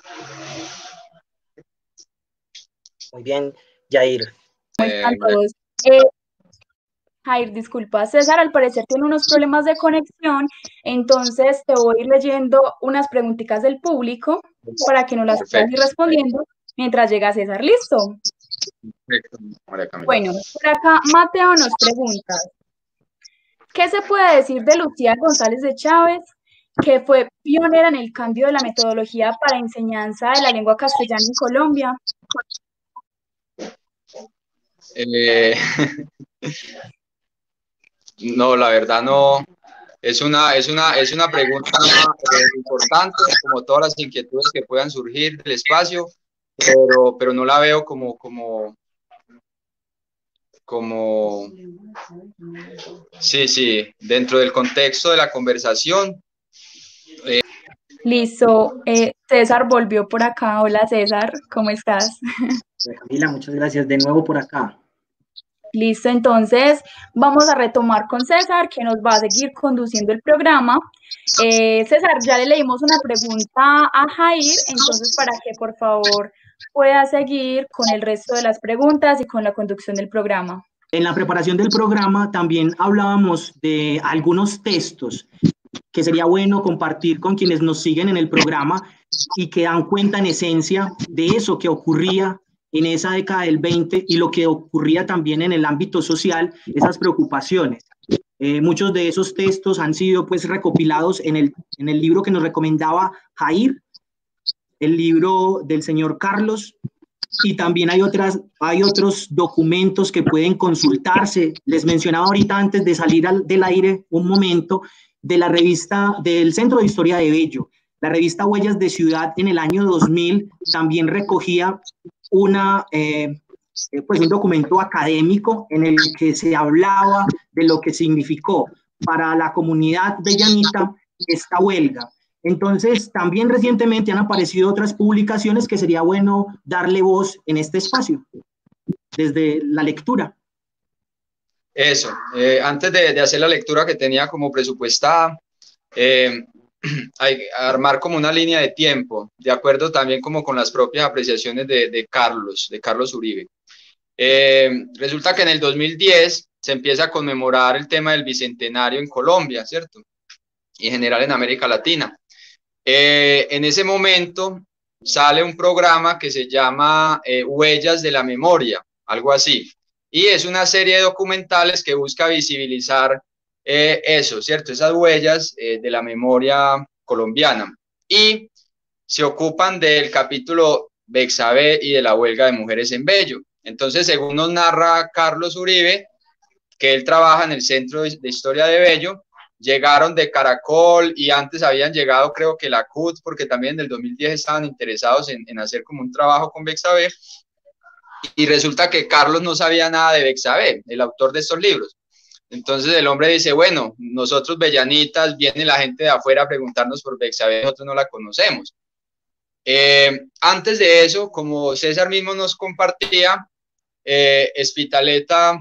Muy bien, Yair. Eh, eh, Jair, disculpa, César al parecer tiene unos problemas de conexión, entonces te voy a ir leyendo unas preguntitas del público para que nos las puedas ir respondiendo mientras llega César. ¿Listo? Perfecto. Bueno, por acá Mateo nos pregunta, ¿qué se puede decir de Lucía González de Chávez, que fue pionera en el cambio de la metodología para enseñanza de la lengua castellana en Colombia? Eh, no, la verdad no. Es una, es una, es una pregunta eh, importante, como todas las inquietudes que puedan surgir del espacio, pero, pero no la veo como, como, como, sí, sí, dentro del contexto de la conversación. Eh, Listo, eh, César volvió por acá. Hola César, ¿cómo estás? Camila, muchas gracias de nuevo por acá. Listo, entonces vamos a retomar con César, que nos va a seguir conduciendo el programa. Eh, César, ya le leímos una pregunta a Jair, entonces para que por favor pueda seguir con el resto de las preguntas y con la conducción del programa. En la preparación del programa también hablábamos de algunos textos que sería bueno compartir con quienes nos siguen en el programa y que dan cuenta en esencia de eso que ocurría en esa década del veinte y lo que ocurría también en el ámbito social, esas preocupaciones. Eh, muchos de esos textos han sido pues recopilados en el, en el libro que nos recomendaba Jair, el libro del señor Carlos, y también hay, otras, hay otros documentos que pueden consultarse. Les mencionaba ahorita antes de salir al, del aire un momento de la revista del Centro de Historia de Bello. La revista Huellas de Ciudad en el año dos mil también recogía una, eh, pues un documento académico en el que se hablaba de lo que significó para la comunidad bellanita esta huelga. Entonces, también recientemente han aparecido otras publicaciones que sería bueno darle voz en este espacio, desde la lectura. Eso, eh, antes de, de hacer la lectura que tenía como presupuestada, eh, hay que armar como una línea de tiempo, de acuerdo también como con las propias apreciaciones de, de Carlos, de Carlos Uribe. Eh, resulta que en el dos mil diez se empieza a conmemorar el tema del bicentenario en Colombia, ¿cierto? Y en general en América Latina. Eh, en ese momento sale un programa que se llama eh, Huellas de la Memoria, algo así. Y es una serie de documentales que busca visibilizar eh, eso, ¿cierto? Esas huellas eh, de la memoria colombiana. Y se ocupan del capítulo Bexabé y de la huelga de mujeres en Bello. Entonces, según nos narra Carlos Uribe, que él trabaja en el Centro de Historia de Bello, llegaron de Caracol y antes habían llegado, creo que la C U T, porque también en el dos mil diez estaban interesados en, en hacer como un trabajo con Bexabé. Y resulta que Carlos no sabía nada de Bexabé, el autor de estos libros. Entonces el hombre dice, bueno, nosotros bellanitas, viene la gente de afuera a preguntarnos por Bexabé, nosotros no la conocemos. Eh, antes de eso, como César mismo nos compartía, eh, Espitaleta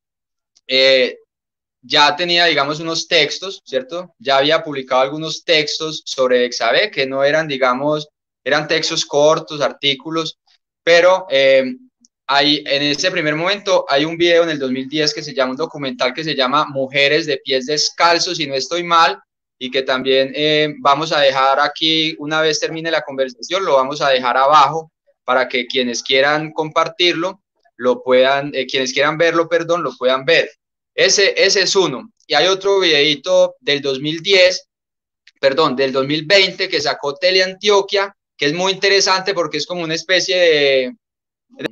eh, ya tenía, digamos, unos textos, ¿cierto? Ya había publicado algunos textos sobre Bexabé, que no eran, digamos, eran textos cortos, artículos, pero eh, hay, en ese primer momento hay un video en el dos mil diez que se llama, un documental que se llama Mujeres de pies descalzos, si no estoy mal, y que también eh, vamos a dejar aquí, una vez termine la conversación, lo vamos a dejar abajo para que quienes quieran compartirlo, lo puedan, eh, quienes quieran verlo, perdón, lo puedan ver. Ese, ese es uno. Y hay otro videito del dos mil diez, perdón, del dos mil veinte que sacó Teleantioquia, que es muy interesante porque es como una especie de, de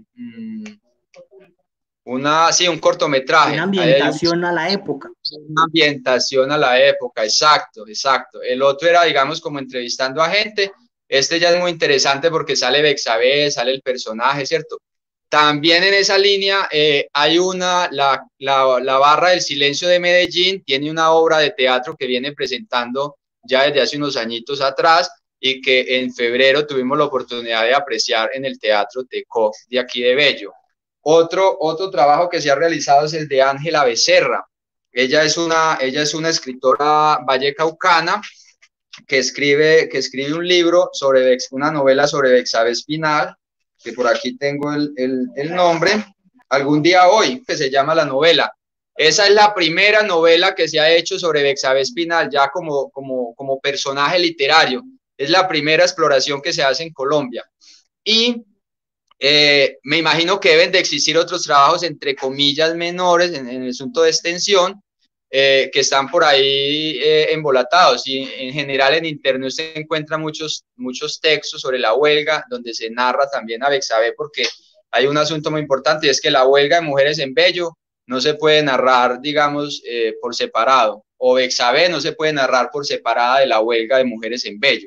una, sí, un cortometraje. Una ambientación a la época. Una ambientación a la época, exacto, exacto. El otro era, digamos, como entrevistando a gente. Este ya es muy interesante porque sale Bexabé, sale el personaje, ¿cierto? También en esa línea eh, hay una, la, la, la Barra del Silencio de Medellín tiene una obra de teatro que viene presentando ya desde hace unos añitos atrás y que en febrero tuvimos la oportunidad de apreciar en el Teatro Tecó de aquí de Bello. Otro, otro trabajo que se ha realizado es el de Ángela Becerra. Ella es una, ella es una escritora vallecaucana que escribe, que escribe un libro sobre una novela sobre Bexabé Espinal, que por aquí tengo el, el, el nombre, Algún día hoy, que se llama la novela. Esa es la primera novela que se ha hecho sobre Bexabé Espinal, ya como, como, como personaje literario. Es la primera exploración que se hace en Colombia. Y eh, me imagino que deben de existir otros trabajos, entre comillas, menores en, en el asunto de extensión, eh, que están por ahí eh, embolatados. Y en general en internet se encuentran muchos, muchos textos sobre la huelga, donde se narra también a Bexabé, porque hay un asunto muy importante, y es que la huelga de mujeres en Bello no se puede narrar, digamos, eh, por separado, o Bexabé no se puede narrar por separada de la huelga de mujeres en Bello.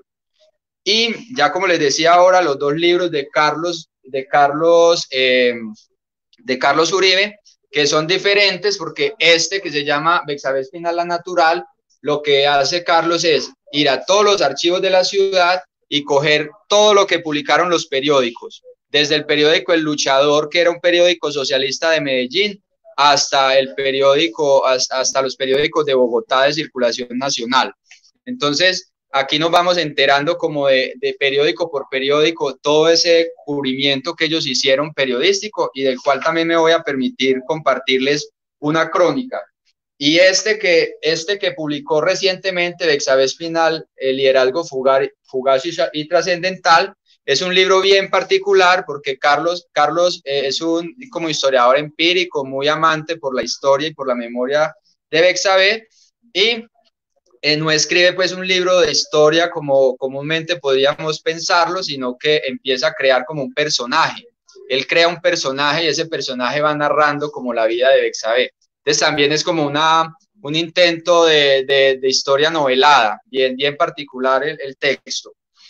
Y ya como les decía ahora, los dos libros de Carlos, de Carlos, eh, de Carlos Uribe, que son diferentes, porque este que se llama Bexabé Espinal la Natural, lo que hace Carlos es ir a todos los archivos de la ciudad y coger todo lo que publicaron los periódicos, desde el periódico El Luchador, que era un periódico socialista de Medellín, hasta el periódico, hasta, hasta los periódicos de Bogotá de circulación nacional. Entonces, aquí nos vamos enterando como de, de periódico por periódico todo ese cubrimiento que ellos hicieron periodístico, y del cual también me voy a permitir compartirles una crónica. Y este que, este que publicó recientemente Bexabé Espinal, El liderazgo fugaz, fugaz y, y trascendental, es un libro bien particular porque Carlos, Carlos eh, es un como historiador empírico, muy amante por la historia y por la memoria de Bexabé, y eh, no escribe pues un libro de historia como comúnmente podríamos pensarlo, sino que empieza a crear como un personaje. Él crea un personaje y ese personaje va narrando como la vida de Bexabé. Entonces también es como una, un intento de, de, de historia novelada, bien, bien particular el, el texto.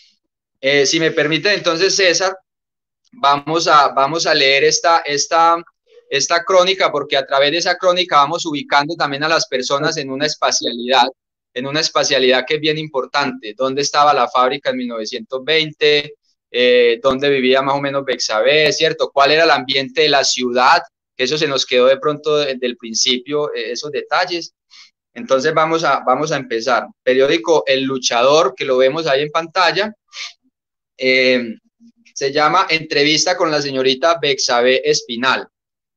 Eh, si me permite entonces, César, vamos a, vamos a leer esta, esta, esta crónica, porque a través de esa crónica vamos ubicando también a las personas en una espacialidad. en una espacialidad que es bien importante. ¿Dónde estaba la fábrica en mil novecientos veinte? Eh, ¿Dónde vivía más o menos Bexabé? ¿Cierto? ¿Cuál era el ambiente de la ciudad? Que eso se nos quedó de pronto desde el principio, eh, esos detalles. Entonces vamos a, vamos a empezar. Periódico El Luchador, que lo vemos ahí en pantalla. Eh, se llama Entrevista con la señorita Bexabé Espinal.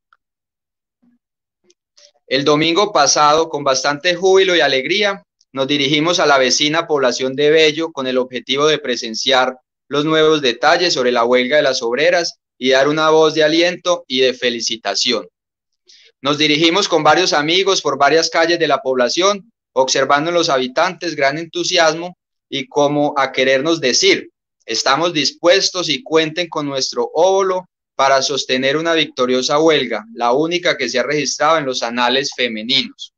El domingo pasado, con bastante júbilo y alegría, nos dirigimos a la vecina población de Bello con el objetivo de presenciar los nuevos detalles sobre la huelga de las obreras y dar una voz de aliento y de felicitación. Nos dirigimos con varios amigos por varias calles de la población, observando en los habitantes gran entusiasmo y como a querernos decir, estamos dispuestos y cuenten con nuestro óvulo para sostener una victoriosa huelga, la única que se ha registrado en los anales femeninos.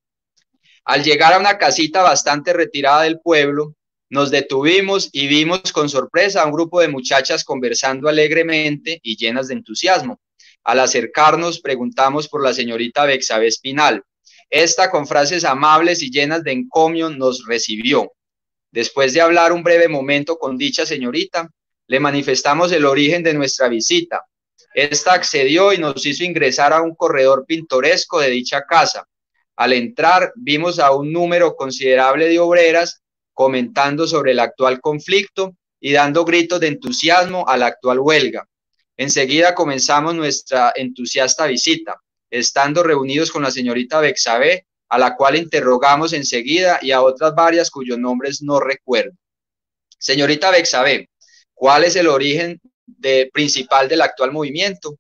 Al llegar a una casita bastante retirada del pueblo, nos detuvimos y vimos con sorpresa a un grupo de muchachas conversando alegremente y llenas de entusiasmo. Al acercarnos, preguntamos por la señorita Bexabé Espinal. Esta, con frases amables y llenas de encomio, nos recibió. Después de hablar un breve momento con dicha señorita, le manifestamos el origen de nuestra visita. Esta accedió y nos hizo ingresar a un corredor pintoresco de dicha casa. Al entrar, vimos a un número considerable de obreras comentando sobre el actual conflicto y dando gritos de entusiasmo a la actual huelga. Enseguida comenzamos nuestra entusiasta visita, estando reunidos con la señorita Bexabé, a la cual interrogamos enseguida, y a otras varias cuyos nombres no recuerdo. Señorita Bexabé, ¿cuál es el origen de, principal del actual movimiento?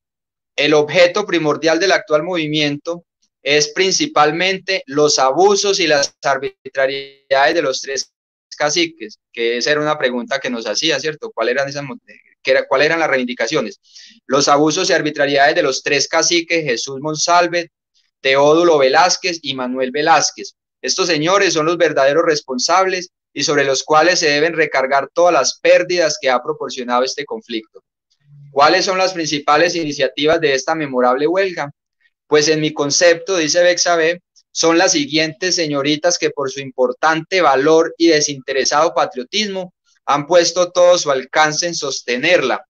El objeto primordial del actual movimiento es principalmente los abusos y las arbitrariedades de los tres caciques, que esa era una pregunta que nos hacía, ¿cierto? ¿Cuáles eran esas, qué era, cuáles eran las reivindicaciones? Los abusos y arbitrariedades de los tres caciques, Jesús Monsalve, Teodulo Velázquez y Manuel Velázquez. Estos señores son los verdaderos responsables y sobre los cuales se deben recargar todas las pérdidas que ha proporcionado este conflicto. ¿Cuáles son las principales iniciativas de esta memorable huelga? Pues en mi concepto, dice Bexabé, son las siguientes señoritas que por su importante valor y desinteresado patriotismo han puesto todo su alcance en sostenerla,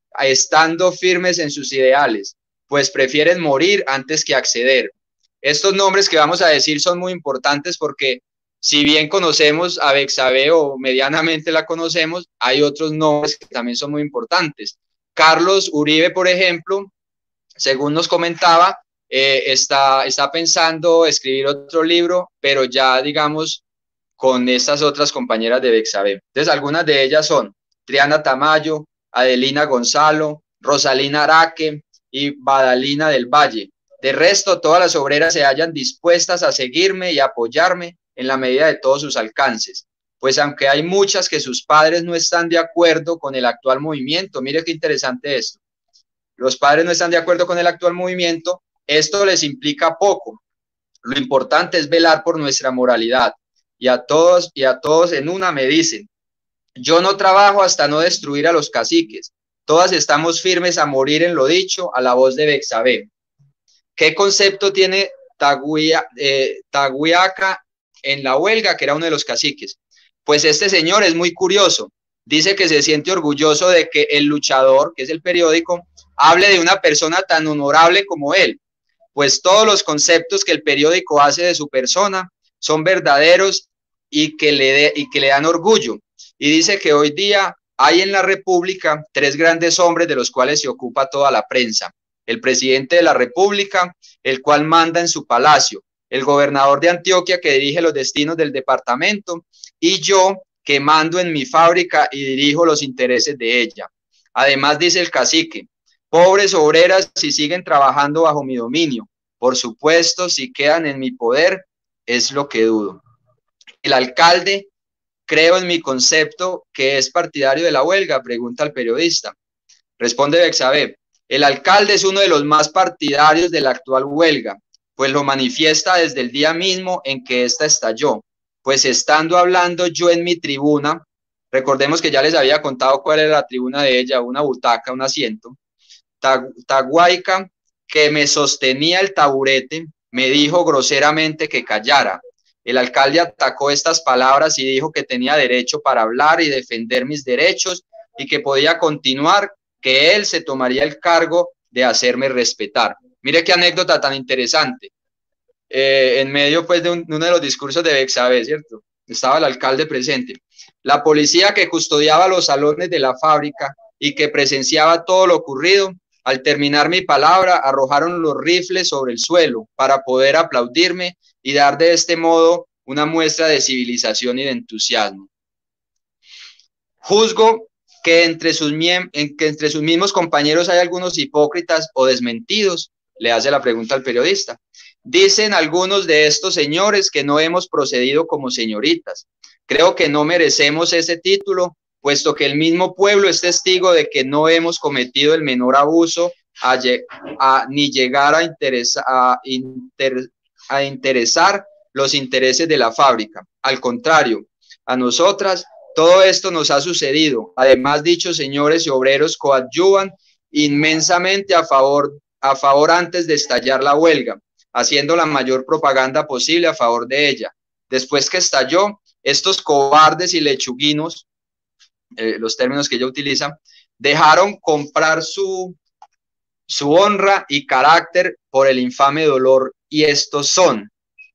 estando firmes en sus ideales, pues prefieren morir antes que acceder. Estos nombres que vamos a decir son muy importantes porque si bien conocemos a Bexabé o medianamente la conocemos, hay otros nombres que también son muy importantes. Carlos Uribe, por ejemplo, según nos comentaba, Eh, está, está pensando escribir otro libro, pero ya digamos con estas otras compañeras de Bexabé. Entonces algunas de ellas son Triana Tamayo, Adelina Gonzalo, Rosalina Araque y Badalina del Valle. De resto, todas las obreras se hallan dispuestas a seguirme y apoyarme en la medida de todos sus alcances, pues aunque hay muchas que sus padres no están de acuerdo con el actual movimiento, mire qué interesante esto, los padres no están de acuerdo con el actual movimiento, esto les implica poco. Lo importante es velar por nuestra moralidad. Y a todos y a todos en una me dicen, yo no trabajo hasta no destruir a los caciques. Todas estamos firmes a morir en lo dicho, a la voz de Bexabé. ¿Qué concepto tiene Taguia, eh, Taguiaca en la huelga, que era uno de los caciques? Pues este señor es muy curioso. Dice que se siente orgulloso de que El Luchador, que es el periódico, hable de una persona tan honorable como él. Pues todos los conceptos que el periódico hace de su persona son verdaderos y que le, de, y que le dan orgullo. Y dice que hoy día hay en la República tres grandes hombres de los cuales se ocupa toda la prensa. El presidente de la República, el cual manda en su palacio, el gobernador de Antioquia, que dirige los destinos del departamento, y yo, que mando en mi fábrica y dirijo los intereses de ella. Además, dice el cacique, pobres obreras si siguen trabajando bajo mi dominio. Por supuesto, si quedan en mi poder, es lo que dudo. El alcalde, creo en mi concepto que es partidario de la huelga, pregunta el periodista. Responde Bexabé, el alcalde es uno de los más partidarios de la actual huelga, pues lo manifiesta desde el día mismo en que ésta estalló. Pues estando hablando yo en mi tribuna, recordemos que ya les había contado cuál era la tribuna de ella, una butaca, un asiento, Taguaica, que me sostenía el taburete, me dijo groseramente que callara. El alcalde atacó estas palabras y dijo que tenía derecho para hablar y defender mis derechos y que podía continuar, que él se tomaría el cargo de hacerme respetar. Mire qué anécdota tan interesante. Eh, en medio pues de un, uno de los discursos de Bexabé, ¿cierto? Estaba el alcalde presente. La policía que custodiaba los salones de la fábrica y que presenciaba todo lo ocurrido, al terminar mi palabra, arrojaron los rifles sobre el suelo para poder aplaudirme y dar de este modo una muestra de civilización y de entusiasmo. Juzgo que entre sus, que entre sus mismos compañeros hay algunos hipócritas o desmentidos, le hace la pregunta al periodista. Dicen algunos de estos señores que no hemos procedido como señoritas. Creo que no merecemos ese título, puesto que el mismo pueblo es testigo de que no hemos cometido el menor abuso a, a, ni llegar a, interesa, a, inter, a interesar los intereses de la fábrica. Al contrario, a nosotras todo esto nos ha sucedido. Además, dichos señores y obreros coadyuvan inmensamente a favor, a favor antes de estallar la huelga, haciendo la mayor propaganda posible a favor de ella. Después que estalló, estos cobardes y lechuguinos, eh, los términos que ella utiliza, dejaron comprar su, su honra y carácter por el infame dolor, y estos son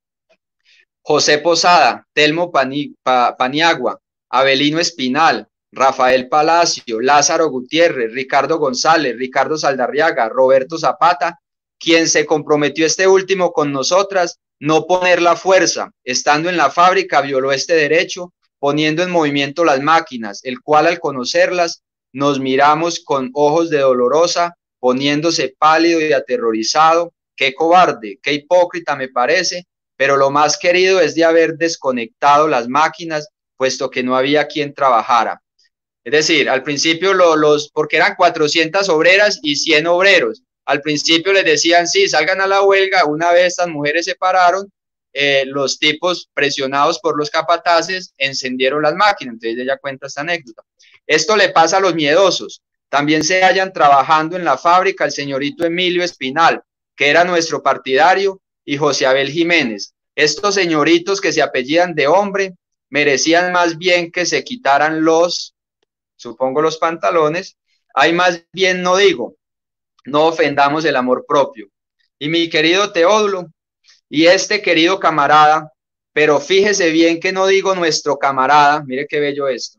José Posada, Telmo Pani, pa, Paniagua, Avelino Espinal, Rafael Palacio, Lázaro Gutiérrez, Ricardo González, Ricardo Saldarriaga, Roberto Zapata, quien se comprometió este último con nosotras, no poner la fuerza. Estando en la fábrica, violó este derecho, poniendo en movimiento las máquinas, el cual al conocerlas, nos miramos con ojos de dolorosa, poniéndose pálido y aterrorizado. Qué cobarde, qué hipócrita me parece, pero lo más querido es de haber desconectado las máquinas, puesto que no había quien trabajara. Es decir, al principio lo, los, porque eran cuatrocientas obreras y cien obreros, al principio les decían, sí, salgan a la huelga. Una vez estas mujeres se pararon, eh, los tipos presionados por los capataces encendieron las máquinas. Entonces ella cuenta esta anécdota. Esto le pasa a los miedosos. También se hallan trabajando en la fábrica el señorito Emilio Espinal, que era nuestro partidario, y José Abel Jiménez. Estos señoritos que se apellidan de hombre merecían más bien que se quitaran los, supongo los pantalones. Hay más bien, no digo, no ofendamos el amor propio. Y mi querido Teodulo, y este querido camarada, pero fíjese bien que no digo nuestro camarada, mire qué bello esto.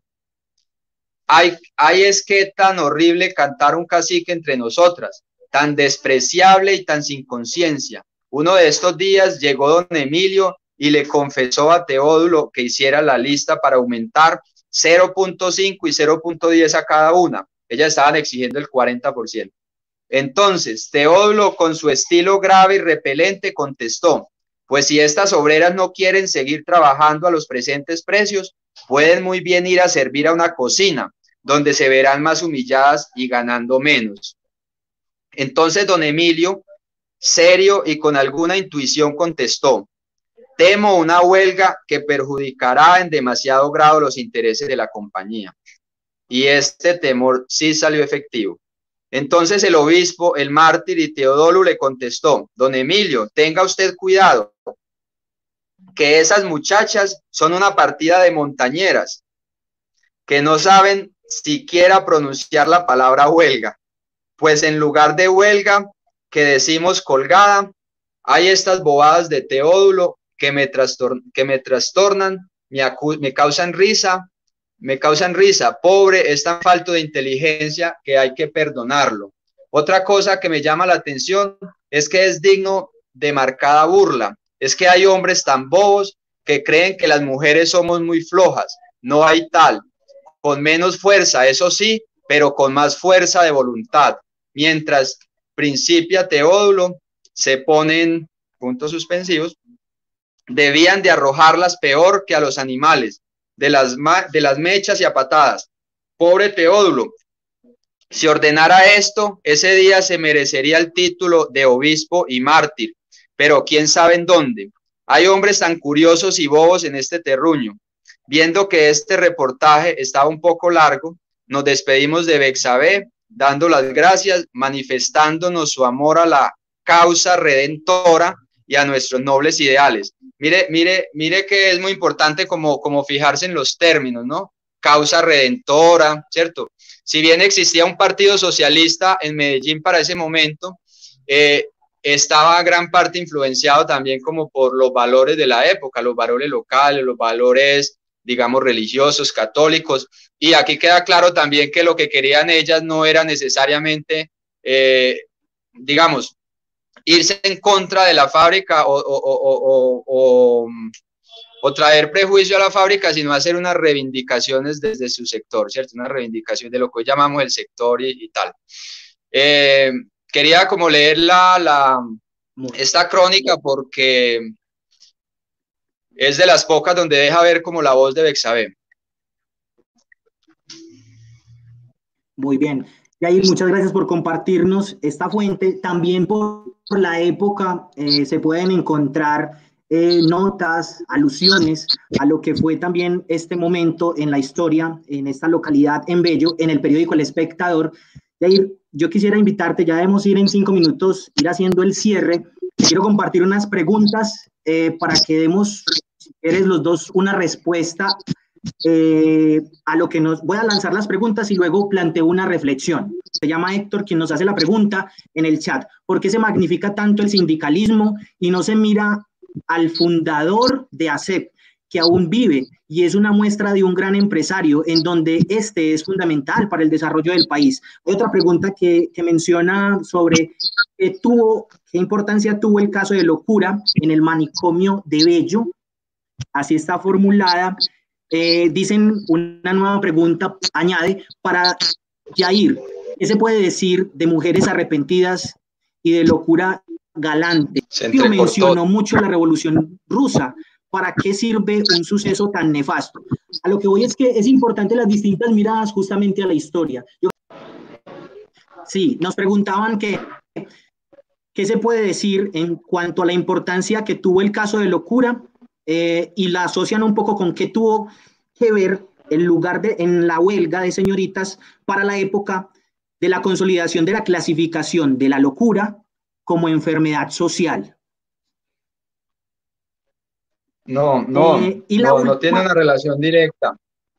Ay, ay, es que tan horrible cantar un cacique entre nosotras, tan despreciable y tan sin conciencia. Uno de estos días llegó don Emilio y le confesó a Teodulo que hiciera la lista para aumentar cero punto cinco y cero punto diez a cada una. Ellas estaban exigiendo el cuarenta por ciento. Entonces, Teodulo, con su estilo grave y repelente, contestó, pues si estas obreras no quieren seguir trabajando a los presentes precios, pueden muy bien ir a servir a una cocina, donde se verán más humilladas y ganando menos. Entonces, don Emilio, serio y con alguna intuición, contestó, temo una huelga que perjudicará en demasiado grado los intereses de la compañía. Y este temor sí salió efectivo. Entonces el obispo, el mártir y Teodulo le contestó, don Emilio, tenga usted cuidado, que esas muchachas son una partida de montañeras que no saben siquiera pronunciar la palabra huelga, pues en lugar de huelga que decimos colgada, hay estas bobadas de Teodulo que me, trastorn que me trastornan, me, me causan risa, me causan risa, pobre, es tan falto de inteligencia que hay que perdonarlo. Otra cosa que me llama la atención es que es digno de marcada burla, es que hay hombres tan bobos que creen que las mujeres somos muy flojas, no hay tal, con menos fuerza, eso sí, pero con más fuerza de voluntad, mientras principia Teodulo, se ponen puntos suspensivos, debían de arrojarlas peor que a los animales, de las, de las mechas y a patadas. Pobre Teodulo, si ordenara esto, ese día se merecería el título de obispo y mártir, pero quién sabe en dónde. Hay hombres tan curiosos y bobos en este terruño. Viendo que este reportaje estaba un poco largo, nos despedimos de Bexabé, dando las gracias, manifestándonos su amor a la causa redentora y a nuestros nobles ideales. Mire, mire, mire que es muy importante como, como fijarse en los términos, ¿no? Causa redentora, ¿cierto? Si bien existía un partido socialista en Medellín para ese momento, eh, estaba gran parte influenciado también como por los valores de la época, los valores locales, los valores, digamos, religiosos, católicos, y aquí queda claro también que lo que querían ellas no era necesariamente, eh, digamos, irse en contra de la fábrica o, o, o, o, o traer prejuicio a la fábrica, sino hacer unas reivindicaciones desde su sector, ¿cierto? Una reivindicación de lo que hoy llamamos el sector y, y tal. Eh, quería como leer la, la, esta crónica porque es de las pocas donde deja ver como la voz de Bexabé. Muy bien. Yair, muchas gracias por compartirnos esta fuente. También por, por la época eh, se pueden encontrar eh, notas, alusiones a lo que fue también este momento en la historia, en esta localidad, en Bello, en el periódico El Espectador. Yair, yo quisiera invitarte, ya debemos ir en cinco minutos, ir haciendo el cierre. Quiero compartir unas preguntas eh, para que demos, si quieres, los dos una respuesta eh, a lo que nos... Voy a lanzar las preguntas y luego planteo una reflexión. Se llama Héctor quien nos hace la pregunta en el chat. ¿Por qué se magnifica tanto el sindicalismo y no se mira al fundador de A S E P, que aún vive y es una muestra de un gran empresario en donde este es fundamental para el desarrollo del país? Hay otra pregunta que, que menciona sobre qué tuvo, qué importancia tuvo el caso de locura en el manicomio de Bello. Así está formulada. Eh, dicen una nueva pregunta, añade, para Yair, ¿qué se puede decir de mujeres arrepentidas y de locura galante? Yo mencionó mucho la Revolución Rusa. ¿Para qué sirve un suceso tan nefasto? A lo que voy es que es importante las distintas miradas justamente a la historia. Yo... Sí, nos preguntaban que, qué se puede decir en cuanto a la importancia que tuvo el caso de locura eh, y la asocian un poco con qué tuvo que ver el lugar de, en la huelga de señoritas para la época de la consolidación de la clasificación de la locura como enfermedad social. No, no, eh, y la no, última... no tiene una relación directa.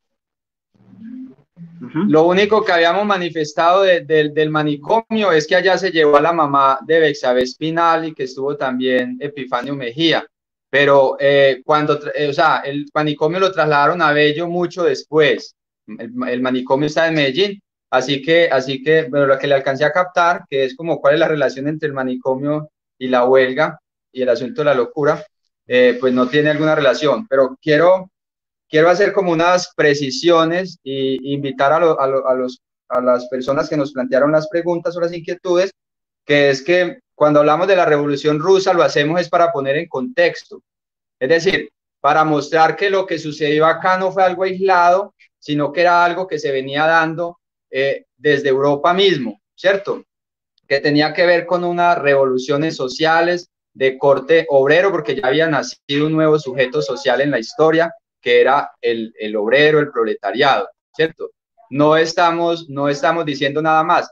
Uh-huh. Lo único que habíamos manifestado de, de, del manicomio es que allá se llevó a la mamá de Bexabé Espinal y que estuvo también Epifanio Mejía, pero eh, cuando, eh, o sea, el manicomio lo trasladaron a Bello mucho después. El, el manicomio está en Medellín, así que, así que, bueno, lo que le alcancé a captar, que es como cuál es la relación entre el manicomio y la huelga y el asunto de la locura. Eh, pues no tiene alguna relación, pero quiero, quiero hacer como unas precisiones e invitar a, lo, a, lo, a, los, a las personas que nos plantearon las preguntas o las inquietudes, que es que cuando hablamos de la Revolución Rusa lo hacemos es para poner en contexto, es decir, para mostrar que lo que sucedió acá no fue algo aislado, sino que era algo que se venía dando eh, desde Europa mismo, ¿cierto? Que tenía que ver con unas revoluciones sociales de corte obrero, porque ya había nacido un nuevo sujeto social en la historia, que era el, el obrero, el proletariado, ¿cierto? No estamos, no estamos diciendo nada más.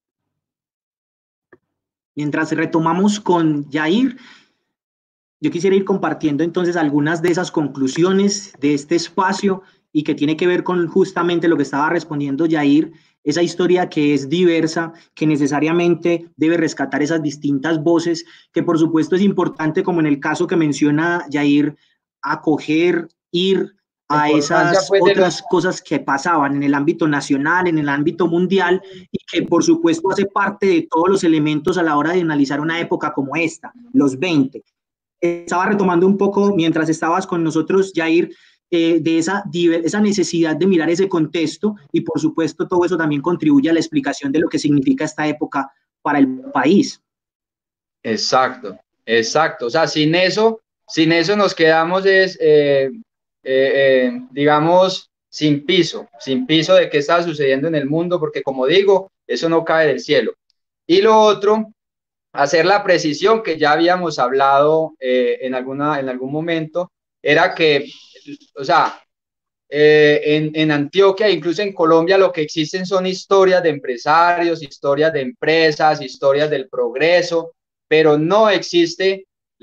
Mientras retomamos con Yair, yo quisiera ir compartiendo entonces algunas de esas conclusiones de este espacio y que tiene que ver con justamente lo que estaba respondiendo Yair, esa historia que es diversa, que necesariamente debe rescatar esas distintas voces, que por supuesto es importante, como en el caso que menciona Yair, acoger, ir a esas otras cosas que pasaban en el ámbito nacional, en el ámbito mundial, y que por supuesto hace parte de todos los elementos a la hora de analizar una época como esta, los veinte. Estaba retomando un poco, mientras estabas con nosotros, Yair, Eh, de esa, esa necesidad de mirar ese contexto y por supuesto todo eso también contribuye a la explicación de lo que significa esta época para el país. Exacto, exacto. O sea, sin eso, sin eso nos quedamos, es, eh, eh, eh, digamos, sin piso, sin piso de qué está sucediendo en el mundo, porque como digo, eso no cae del cielo. Y lo otro, hacer la precisión que ya habíamos hablado eh, en, alguna, en algún momento, era que o sea, eh, en, en Antioquia, incluso en Colombia, lo que existen son historias de empresarios, historias de empresas, historias del progreso, pero no existe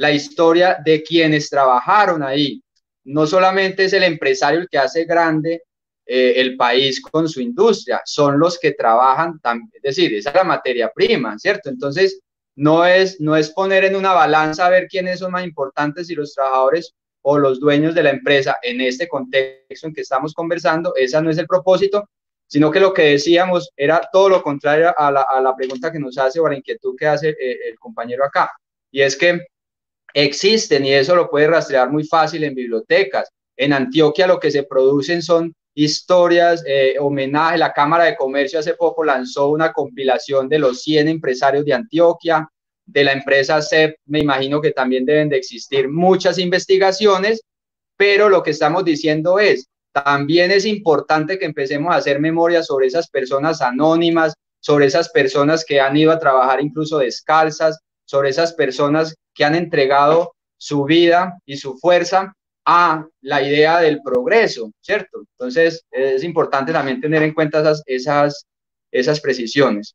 la historia de quienes trabajaron ahí. No solamente es el empresario el que hace grande eh, el país con su industria, son los que trabajan también, es decir, esa es la materia prima, ¿cierto? Entonces, no es, no es poner en una balanza a ver quiénes son más importantes, si los trabajadores o los dueños de la empresa en este contexto en que estamos conversando. Ese no es el propósito, sino que lo que decíamos era todo lo contrario a la, a la pregunta que nos hace o a la inquietud que hace eh, el compañero acá, y es que existen, y eso lo puede rastrear muy fácil en bibliotecas. En Antioquia lo que se producen son historias, eh, homenaje. La Cámara de Comercio hace poco lanzó una compilación de los cien empresarios de Antioquia. De la empresa C E P, me imagino que también deben de existir muchas investigaciones, pero lo que estamos diciendo es, también es importante que empecemos a hacer memoria sobre esas personas anónimas, sobre esas personas que han ido a trabajar incluso descalzas, sobre esas personas que han entregado su vida y su fuerza a la idea del progreso, ¿cierto? Entonces, es importante también tener en cuenta esas, esas, esas precisiones.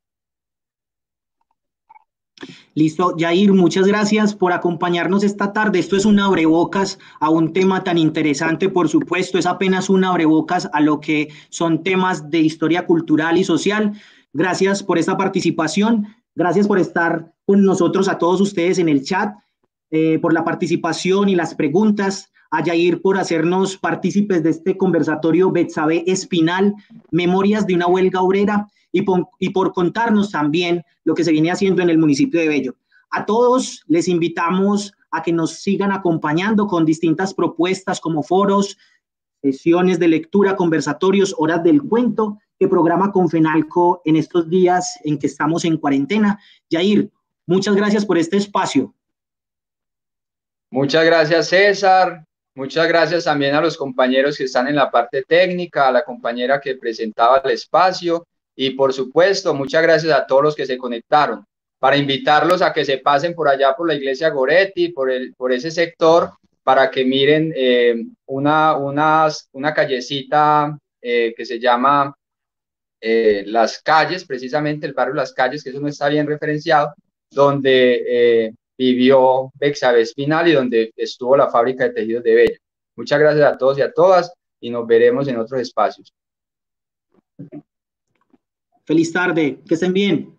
Listo, Yair, muchas gracias por acompañarnos esta tarde. Esto es un abrebocas a un tema tan interesante, por supuesto, es apenas un abrebocas a lo que son temas de historia cultural y social. Gracias por esta participación, gracias por estar con nosotros, a todos ustedes en el chat, eh, por la participación y las preguntas, a Yair por hacernos partícipes de este conversatorio Betsabe Espinal, Memorias de una huelga obrera, y por, y por contarnos también lo que se viene haciendo en el municipio de Bello. A todos les invitamos a que nos sigan acompañando con distintas propuestas como foros, sesiones de lectura, conversatorios, horas del cuento, que programa Confenalco en estos días en que estamos en cuarentena. Yair, muchas gracias por este espacio. Muchas gracias, César. Muchas gracias también a los compañeros que están en la parte técnica, a la compañera que presentaba el espacio, y por supuesto, muchas gracias a todos los que se conectaron, para invitarlos a que se pasen por allá por la iglesia Goretti, por, el, por ese sector, para que miren eh, una, una, una callecita eh, que se llama eh, Las Calles, precisamente el barrio Las Calles, que eso no está bien referenciado, donde eh, vivió Betsabe Espinal y donde estuvo la fábrica de tejidos de Bello. Muchas gracias a todos y a todas, y nos veremos en otros espacios. Feliz tarde, que estén bien.